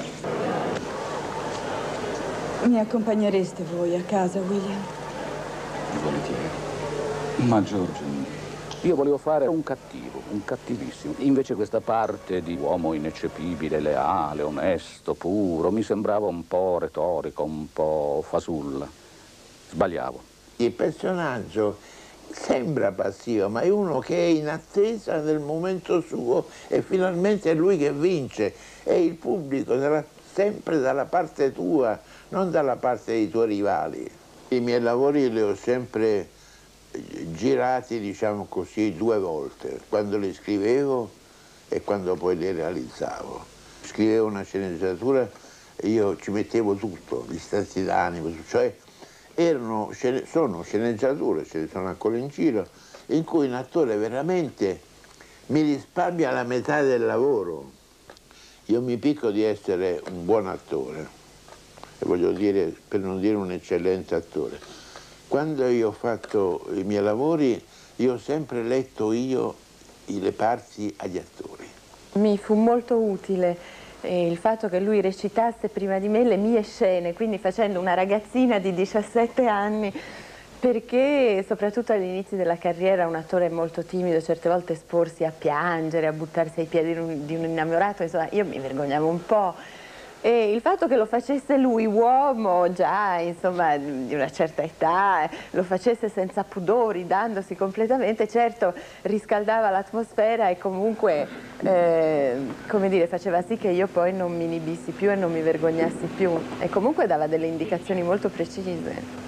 Mi accompagnereste voi a casa, William? Volentieri. Ma Giorgio, Io volevo fare un cattivo, un cattivissimo. Invece questa parte di uomo ineccepibile, leale, onesto, puro, mi sembrava un po' retorico, un po' fasulla. Sbagliavo. Il personaggio sembra passivo, ma è uno che è in attesa del momento suo e finalmente è lui che vince. E il pubblico sarà sempre dalla parte tua, non dalla parte dei tuoi rivali. I miei lavori li ho sempre girati, diciamo così, due volte, quando li scrivevo e quando poi li realizzavo. Scrivevo una sceneggiatura e io ci mettevo tutto, gli stati d'animo, cioè erano, sono sceneggiature, ce ne sono ancora in giro, in cui un attore veramente mi risparmia la metà del lavoro. Io mi picco di essere un buon attore, e voglio dire, per non dire un eccellente attore. Quando io ho fatto i miei lavori, io ho sempre letto io le parti agli attori. Mi fu molto utile eh, il fatto che lui recitasse prima di me le mie scene, quindi facendo una ragazzina di diciassette anni, perché soprattutto all'inizio della carriera un attore molto timido, certe volte esporsi a piangere, a buttarsi ai piedi di un, di un innamorato, insomma io mi vergognavo un po'. E il fatto che lo facesse lui, uomo già insomma di una certa età, lo facesse senza pudori, dandosi completamente, certo riscaldava l'atmosfera e comunque eh, come dire, faceva sì che io poi non mi inibissi più e non mi vergognassi più, e comunque dava delle indicazioni molto precise.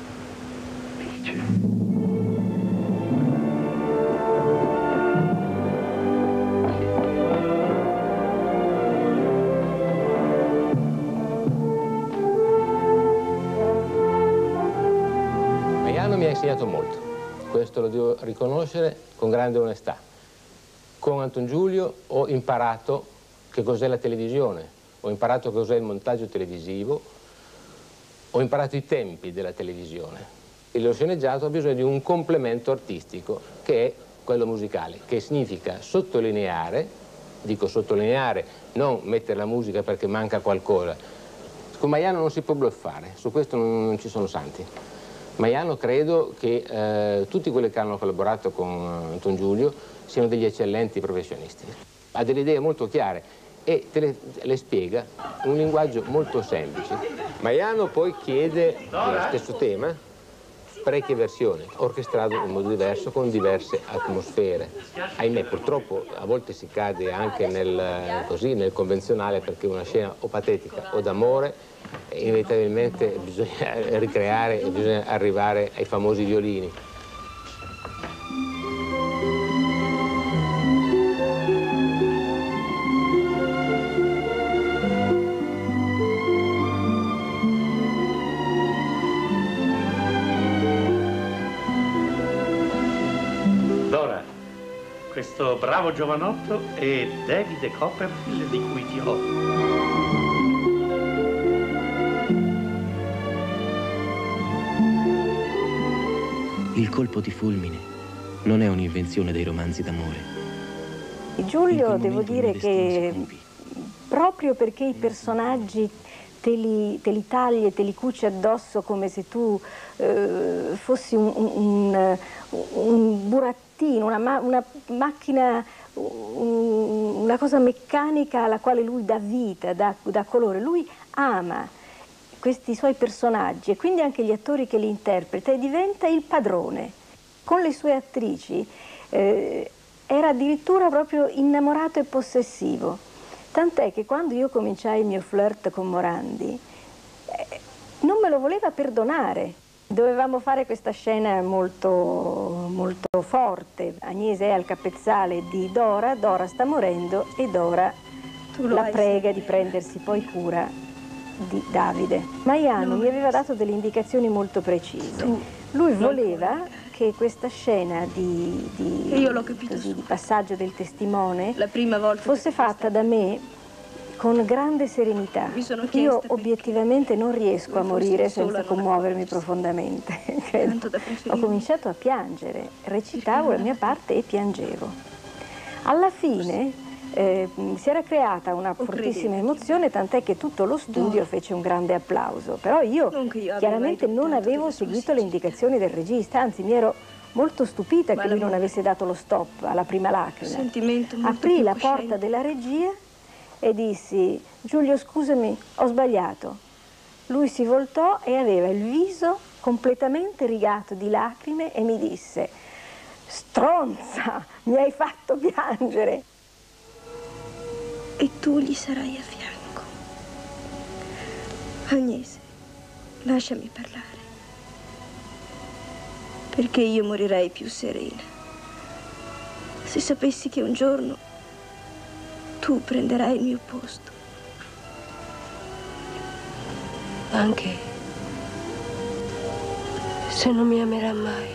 Mi ha insegnato molto, questo lo devo riconoscere con grande onestà. Con Anton Giulio ho imparato che cos'è la televisione, ho imparato cos'è il montaggio televisivo, ho imparato i tempi della televisione. E lo sceneggiato ha bisogno di un complemento artistico che è quello musicale, che significa sottolineare, dico sottolineare, non mettere la musica perché manca qualcosa. Con Maiano non si può bluffare, su questo non, non ci sono santi. Maiano credo che eh, tutti quelli che hanno collaborato con Anton Giulio siano degli eccellenti professionisti. Ha delle idee molto chiare e te le, le spiega in un linguaggio molto semplice. Maiano poi chiede lo stesso tema, parecchie versioni, orchestrato in modo diverso, con diverse atmosfere. Ahimè, purtroppo a volte si cade anche nel, così, nel convenzionale, perché una scena o patetica o d'amore inevitabilmente bisogna ricreare e bisogna arrivare ai famosi violini. Dora, questo bravo giovanotto è Davide Copperfield di cui ti occupi. Il colpo di fulmine non è un'invenzione dei romanzi d'amore. Giulio, devo dire che proprio perché i personaggi te li, te li tagli e te li cuci addosso come se tu eh, fossi un, un, un burattino, una, ma, una macchina, un, una cosa meccanica alla quale lui dà vita, dà, dà colore. Lui ama questi suoi personaggi e quindi anche gli attori che li interpreta e diventa il padrone. Con le sue attrici eh, era addirittura proprio innamorato e possessivo. Tant'è che quando io cominciai il mio flirt con Morandi eh, non me lo voleva perdonare. Dovevamo fare questa scena molto, molto forte. Agnese è al capezzale di Dora, Dora sta morendo e Dora la prega di prendersi poi cura di Davide. Maiano mi aveva dato delle indicazioni molto precise. Lui voleva che questa scena di, di, Io l'ho capito così, di passaggio del testimone la prima volta fosse fatta da me con grande serenità. Mi sono Io chiesta obiettivamente non riesco a morire senza commuovermi profondamente. Ho cominciato a piangere, recitavo la mia parte e piangevo. Alla fine Eh, si era creata una fortissima emozione, tant'è che tutto lo studio fece un grande applauso, però io chiaramente non avevo seguito le indicazioni del regista, anzi mi ero molto stupita Ma che lui l'amore- non avesse dato lo stop alla prima lacrima. Sentimento molto Aprì più la cosciente. porta della regia e dissi: Giulio, scusami, ho sbagliato. Lui si voltò e aveva il viso completamente rigato di lacrime e mi disse: stronza, mi hai fatto piangere. E tu gli sarai a fianco. Agnese, lasciami parlare. Perché io morirei più serena se sapessi che un giorno tu prenderai il mio posto. Anche se non mi amerà mai.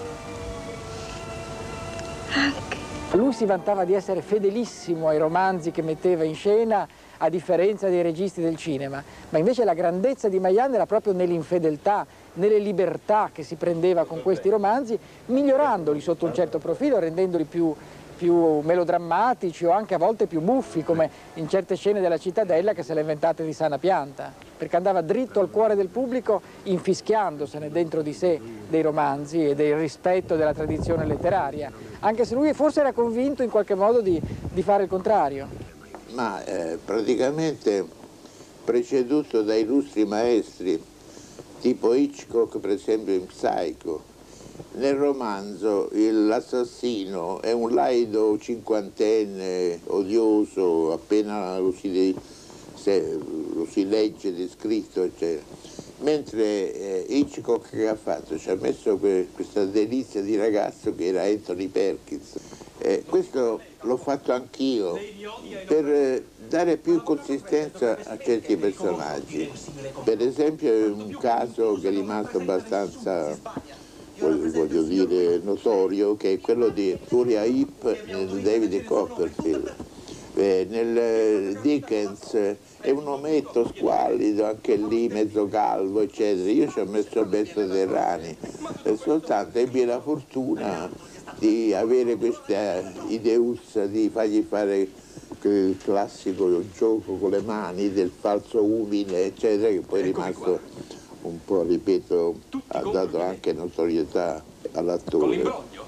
Anche. Lui si vantava di essere fedelissimo ai romanzi che metteva in scena, a differenza dei registi del cinema, ma invece la grandezza di Majan era proprio nell'infedeltà, nelle libertà che si prendeva con questi romanzi, migliorandoli sotto un certo profilo, rendendoli più, più melodrammatici o anche a volte più buffi, come in certe scene della Cittadella che se le inventate di sana pianta, perché andava dritto al cuore del pubblico infischiandosene dentro di sé dei romanzi e del rispetto della tradizione letteraria, anche se lui forse era convinto in qualche modo di, di fare il contrario. Ma eh, praticamente preceduto da illustri maestri tipo Hitchcock, per esempio in Psycho. Nel romanzo l'assassino è un laido cinquantenne odioso, appena lo si, se, lo si legge descritto, eccetera. Mentre eh, Hitchcock che ha fatto? Ci ha messo que, questa delizia di ragazzo che era Anthony Perkins. Eh, questo l'ho fatto anch'io per eh, dare più consistenza a certi personaggi. Per esempio un caso che è rimasto abbastanza, voglio, voglio dire, notorio, che è quello di Uriah Heep nel David Copperfield. Eh, nel Dickens è un ometto squallido, anche lì mezzo calvo, eccetera. Io ci ho messo Alberto Terrani, e soltanto ebbi la fortuna di avere questa ideuzza di fargli fare il classico gioco con le mani del falso umile, eccetera, che poi è rimasto un po', ripeto, ha dato anche notorietà all'attore. Con l'imbroglio,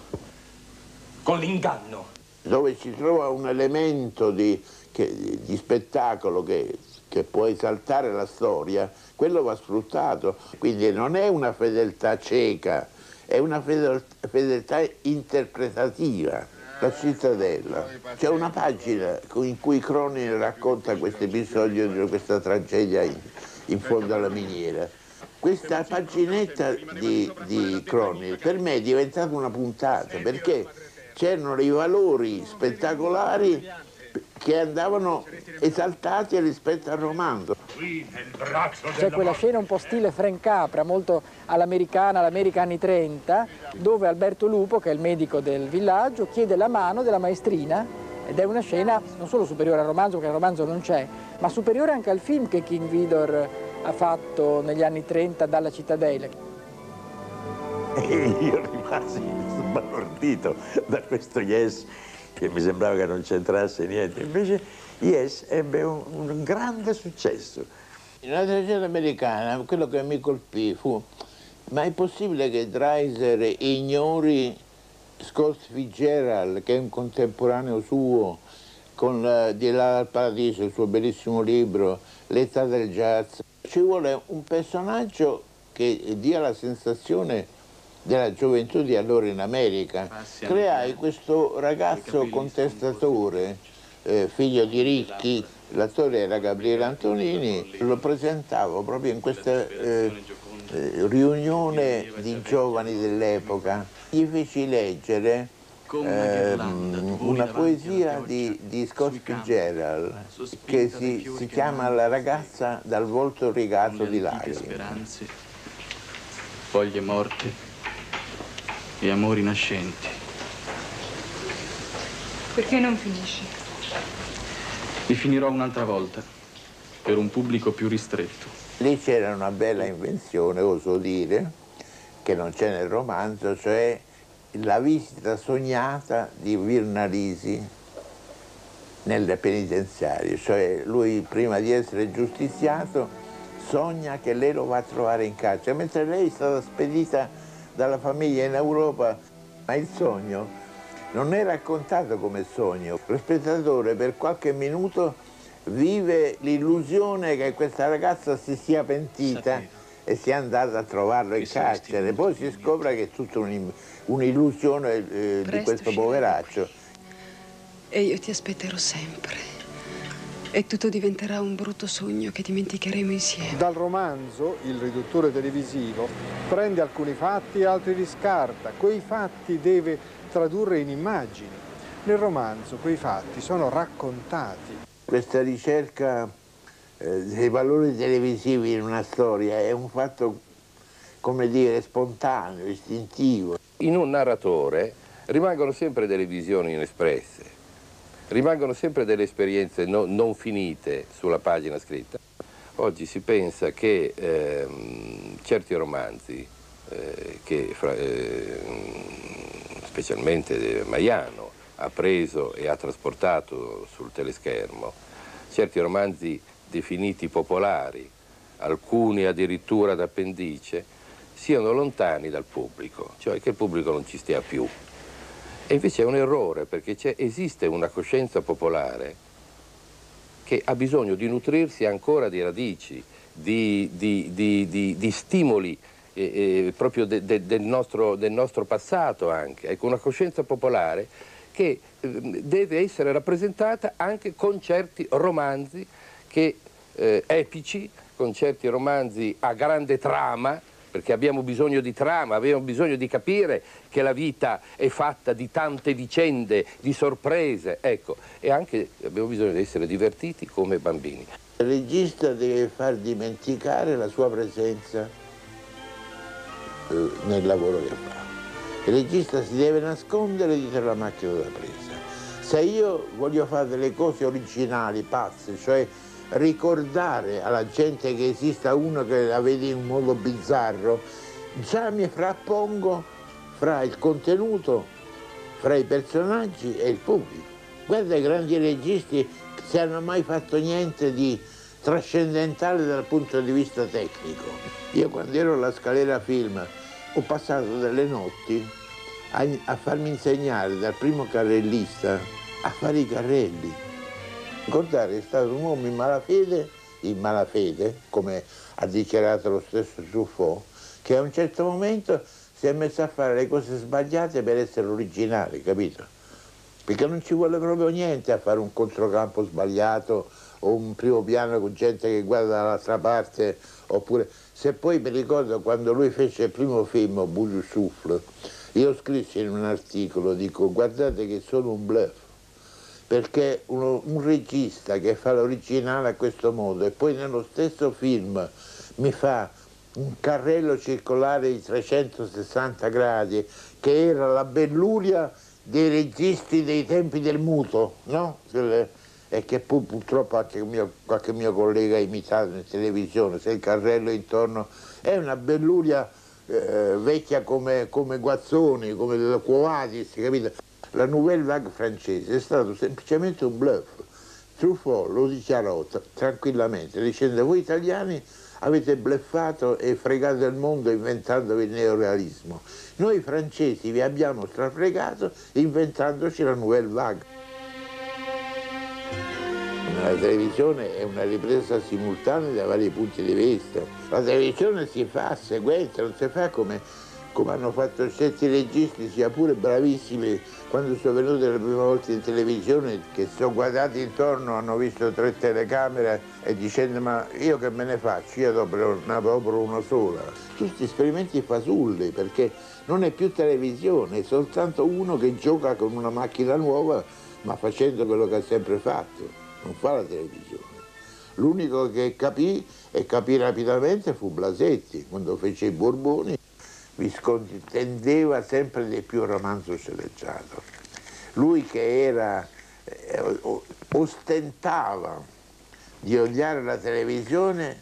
con l'inganno. Dove si trova un elemento di, che, di spettacolo che, che può esaltare la storia, quello va sfruttato. Quindi non è una fedeltà cieca, è una fedeltà interpretativa. La Cittadella. C'è una pagina in cui Cronin racconta questo episodio di questa tragedia in, in fondo alla miniera. Questa paginetta di, di Cronin per me è diventata una puntata, perché c'erano i valori spettacolari che andavano esaltati rispetto al romanzo. C'è quella scena un po' stile Frank Capra, molto all'americana, all'America anni trenta, dove Alberto Lupo, che è il medico del villaggio, chiede la mano della maestrina, ed è una scena non solo superiore al romanzo, perché il romanzo non c'è, ma superiore anche al film che King Vidor ha fatto negli anni trenta, Dalla Cittadella. E io rimasi sbalordito da questo Yes, che mi sembrava che non c'entrasse niente. Invece Yes ebbe un, un grande successo. Nella tragedia americana quello che mi colpì fu: ma è possibile che Dreiser ignori Scott Fitzgerald, che è un contemporaneo suo, con uh, Di là dal paradiso, il suo bellissimo libro, L'età del jazz? Ci vuole un personaggio che dia la sensazione della gioventù di allora in America. Creai questo ragazzo contestatore, eh, figlio di ricchi, l'attore era Gabriele Antonini, lo presentavo proprio in questa eh, eh, riunione di giovani dell'epoca. Gli feci leggere eh, una poesia di, di Scott Fitzgerald che si, si chiama La ragazza dal volto rigato di lacrime. Foglie morte e amori nascenti. Perché non finisci? Li finirò un'altra volta, per un pubblico più ristretto. Lì c'era una bella invenzione, oso dire, che non c'è nel romanzo, cioè la visita sognata di Virnalisi nel penitenziario. Cioè lui, prima di essere giustiziato, sogna che lei lo va a trovare in carcere, mentre lei è stata spedita dalla famiglia in Europa. Ma il sogno non è raccontato come sogno. Lo spettatore per qualche minuto vive l'illusione che questa ragazza si sia pentita e sia andata a trovarlo in carcere. Poi si scopre che è tutta un'illusione eh, di questo poveraccio. E io ti aspetterò sempre. E tutto diventerà un brutto sogno che dimenticheremo insieme. Dal romanzo, il riduttore televisivo prende alcuni fatti e altri li scarta. Quei fatti deve tradurre in immagini. Nel romanzo quei fatti sono raccontati. Questa ricerca eh, dei valori televisivi in una storia è un fatto, come dire, spontaneo, istintivo. In un narratore rimangono sempre delle visioni inespresse. Rimangono sempre delle esperienze no, non finite sulla pagina scritta. Oggi si pensa che ehm, certi romanzi, eh, che fra, eh, specialmente Maiano ha preso e ha trasportato sul teleschermo, certi romanzi definiti popolari, alcuni addirittura d'appendice, siano lontani dal pubblico, cioè che il pubblico non ci stia più. E invece è un errore, perché esiste una coscienza popolare che ha bisogno di nutrirsi ancora di radici, di, di, di, di, di stimoli eh, eh, proprio de, de, del, nostro, del nostro passato anche. Ecco, una coscienza popolare che eh, deve essere rappresentata anche con certi romanzi che, eh, epici, con certi romanzi a grande trama, perché abbiamo bisogno di trama, abbiamo bisogno di capire che la vita è fatta di tante vicende, di sorprese, ecco, e anche abbiamo bisogno di essere divertiti come bambini. Il regista deve far dimenticare la sua presenza eh, nel lavoro che fa. Il regista si deve nascondere dietro la macchina da presa. Se io voglio fare delle cose originali, pazze, cioè ricordare alla gente che esista uno che la vede in modo bizzarro, già mi frappongo fra il contenuto, fra i personaggi e il pubblico. Guarda i grandi registi se hanno mai fatto niente di trascendentale dal punto di vista tecnico. Io quando ero alla Scalera Film ho passato delle notti a, a farmi insegnare dal primo carrellista a fare i carrelli. Godard è stato un uomo in malafede, in malafede, come ha dichiarato lo stesso Truffaut, che a un certo momento si è messo a fare le cose sbagliate per essere originale, capito? Perché non ci vuole proprio niente a fare un controcampo sbagliato o un primo piano con gente che guarda dall'altra parte, oppure... Se poi mi ricordo quando lui fece il primo film, Bonjour Souffle, io scrissi in un articolo, dico, guardate che sono un bluff, perché uno, un regista che fa l'originale a questo modo e poi nello stesso film mi fa un carrello circolare di trecentosessanta gradi, che era la belluria dei registi dei tempi del muto, no? E che poi purtroppo anche mio, qualche mio collega ha imitato in televisione, se il carrello intorno è una belluria eh, vecchia come, come Guazzoni, come della Quo Vadis, capito? La Nouvelle Vague francese è stato semplicemente un bluff. Truffaut lo dichiarò tranquillamente, dicendo voi italiani avete bluffato e fregato il mondo inventandovi il neorealismo. Noi francesi vi abbiamo strafregato inventandoci la Nouvelle Vague. La televisione è una ripresa simultanea da vari punti di vista. La televisione si fa a sequenza, non si fa come, come hanno fatto certi registi, sia pure bravissimi, quando sono venuti le prime volte in televisione, che si sono guardati intorno, hanno visto tre telecamere e dicendo ma io che me ne faccio, io dopo ne proprio una sola. Tutti esperimenti fasulli, perché non è più televisione, è soltanto uno che gioca con una macchina nuova, ma facendo quello che ha sempre fatto. Non fa la televisione. L'unico che capì e capì rapidamente fu Blasetti, quando fece i Borboni. Visconti tendeva sempre di più al romanzo sceneggiato. Lui che era, eh, ostentava di odiare la televisione,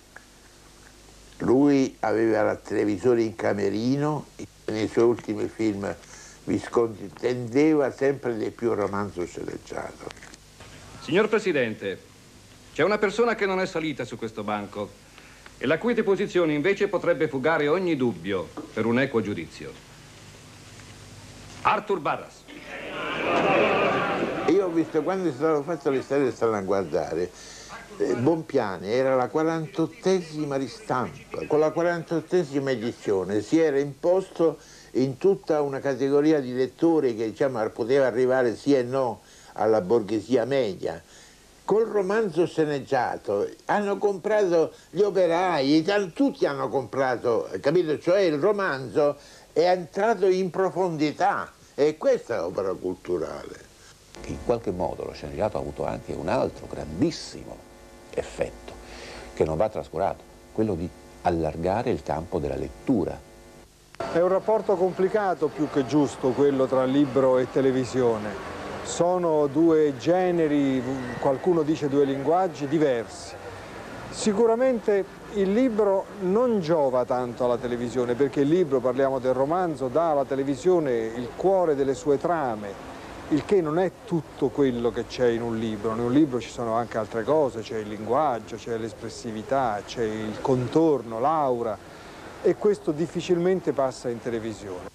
lui aveva la televisore in camerino, nei suoi ultimi film Visconti tendeva sempre di più al romanzo sceneggiato. Signor Presidente, c'è una persona che non è salita su questo banco e la cui deposizione invece potrebbe fugare ogni dubbio per un equo giudizio. Arthur Barras. Io ho visto quando è stato fatto le storie stanno a guardare, eh, Bompiani era la quarantottesima ristampa, con la quarantottesima edizione si era imposto in tutta una categoria di lettori che diciamo, poteva arrivare sì e no alla borghesia media. Col romanzo sceneggiato hanno comprato gli operai, tutti hanno comprato, capito? Cioè il romanzo è entrato in profondità e questa è l'opera culturale. In qualche modo lo sceneggiato ha avuto anche un altro grandissimo effetto che non va trascurato, quello di allargare il campo della lettura. È un rapporto complicato più che giusto quello tra libro e televisione. Sono due generi, qualcuno dice due linguaggi diversi. Sicuramente il libro non giova tanto alla televisione perché il libro, parliamo del romanzo, dà alla televisione il cuore delle sue trame, il che non è tutto quello che c'è in un libro. In un libro ci sono anche altre cose, c'è il linguaggio, c'è l'espressività, c'è il contorno, l'aura, e questo difficilmente passa in televisione.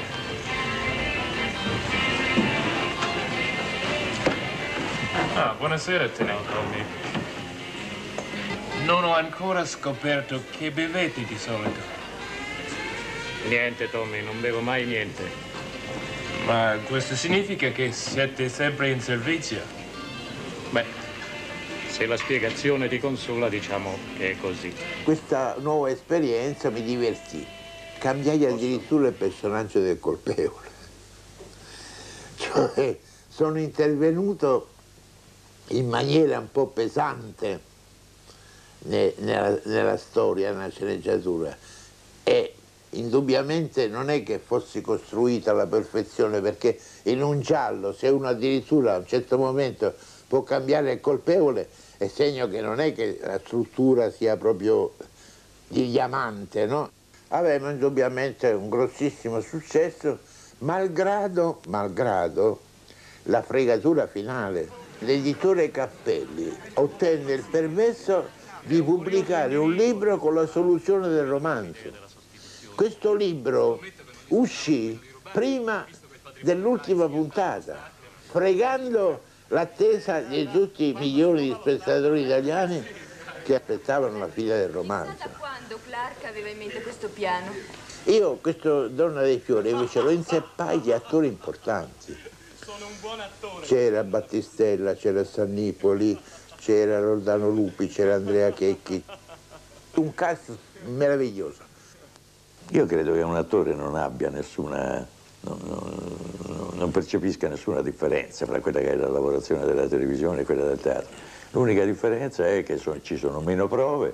Ah, buonasera, tenente Tommy. Non ho ancora scoperto che bevete di solito. Niente, Tommy, non bevo mai niente. Ma questo significa che siete sempre in servizio? Beh, se la spiegazione ti consola, diciamo che è così. Questa nuova esperienza mi divertì. Cambiai addirittura il personaggio del colpevole. Cioè, sono intervenuto in maniera un po' pesante nella, nella storia, nella sceneggiatura. E indubbiamente non è che fossi costruita alla perfezione, perché in un giallo, se uno addirittura a un certo momento può cambiare il colpevole, è segno che non è che la struttura sia proprio di diamante, no? Aveva indubbiamente un grossissimo successo, malgrado, malgrado la fregatura finale. L'editore Cappelli ottenne il permesso di pubblicare un libro con la soluzione del romanzo. Questo libro uscì prima dell'ultima puntata, fregando l'attesa di tutti i milioni di spettatori italiani che aspettavano la fine del romanzo. Da quando Clark aveva in mente questo piano? Io questo Donna dei Fiori invece lo inseppai di attori importanti. C'era Battistella, c'era Sannipoli, c'era Roldano Lupi, c'era Andrea Checchi. Un cast meraviglioso. Io credo che un attore non abbia nessuna, non, non, non percepisca nessuna differenza fra quella che è la lavorazione della televisione e quella del teatro. L'unica differenza è che so, ci sono meno prove,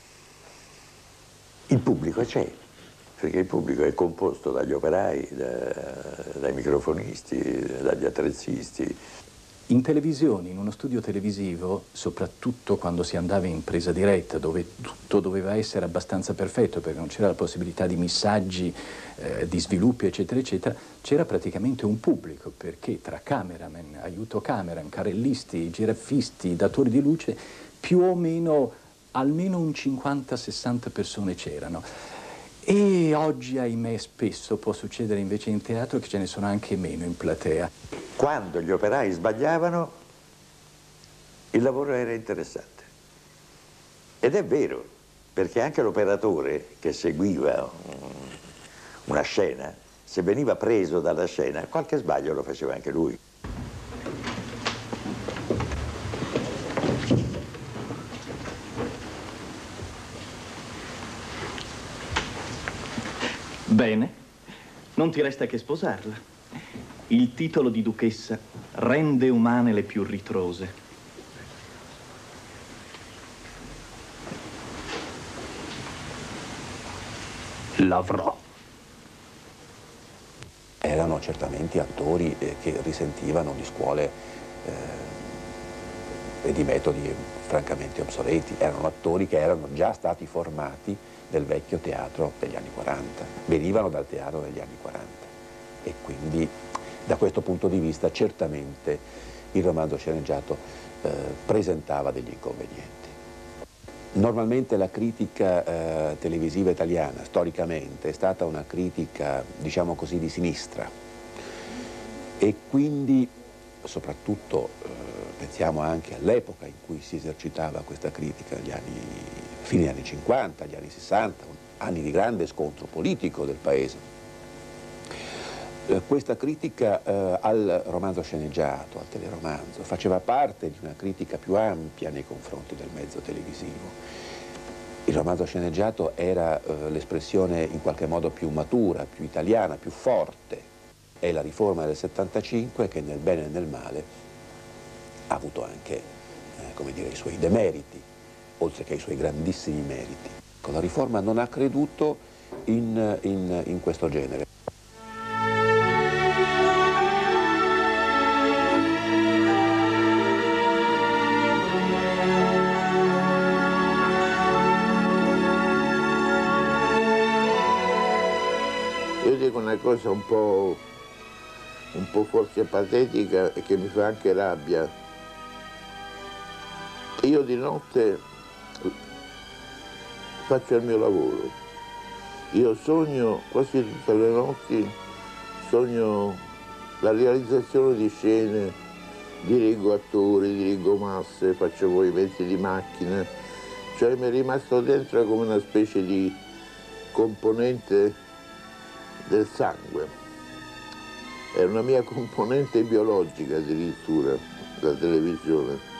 il pubblico c'è, perché il pubblico è composto dagli operai, da, dai microfonisti, dagli attrezzisti. In televisione, in uno studio televisivo, soprattutto quando si andava in presa diretta, dove tutto doveva essere abbastanza perfetto, perché non c'era la possibilità di missaggi, eh, di sviluppi, eccetera, eccetera, c'era praticamente un pubblico, perché tra cameraman, aiuto cameraman, carrellisti, giraffisti, datori di luce, più o meno, almeno un cinquanta sessanta persone c'erano. E oggi, ahimè, spesso può succedere invece in teatro che ce ne sono anche meno in platea. Quando gli operai sbagliavano, il lavoro era interessante. Ed è vero, perché anche l'operatore che seguiva una scena, se veniva preso dalla scena, qualche sbaglio lo faceva anche lui. Bene, non ti resta che sposarla. Il titolo di duchessa rende umane le più ritrose. L'avrò. Erano certamente attori eh, che risentivano di scuole eh, e di metodi francamente obsoleti. Erano attori che erano già stati formati del vecchio teatro degli anni quaranta, venivano dal teatro degli anni quaranta e quindi da questo punto di vista certamente il romanzo sceneggiato eh, presentava degli inconvenienti. Normalmente la critica eh, televisiva italiana storicamente è stata una critica, diciamo così, di sinistra, e quindi soprattutto eh, pensiamo anche all'epoca in cui si esercitava questa critica, gli anni, fine degli anni cinquanta, gli anni sessanta, anni di grande scontro politico del paese. Eh, questa critica eh, al romanzo sceneggiato, al teleromanzo, faceva parte di una critica più ampia nei confronti del mezzo televisivo. Il romanzo sceneggiato era eh, l'espressione in qualche modo più matura, più italiana, più forte. È la riforma del settantacinque che nel bene e nel male ha avuto anche eh, come dire, i suoi demeriti, oltre che i suoi grandissimi meriti. La riforma non ha creduto in, in, in questo genere. Io dico una cosa un po', un po' forse patetica e che mi fa anche rabbia. Io di notte faccio il mio lavoro. Io sogno quasi tutte le notti, sogno la realizzazione di scene, dirigo attori, dirigo masse, faccio movimenti di macchine. Cioè mi è rimasto dentro come una specie di componente del sangue. È una mia componente biologica addirittura, la televisione.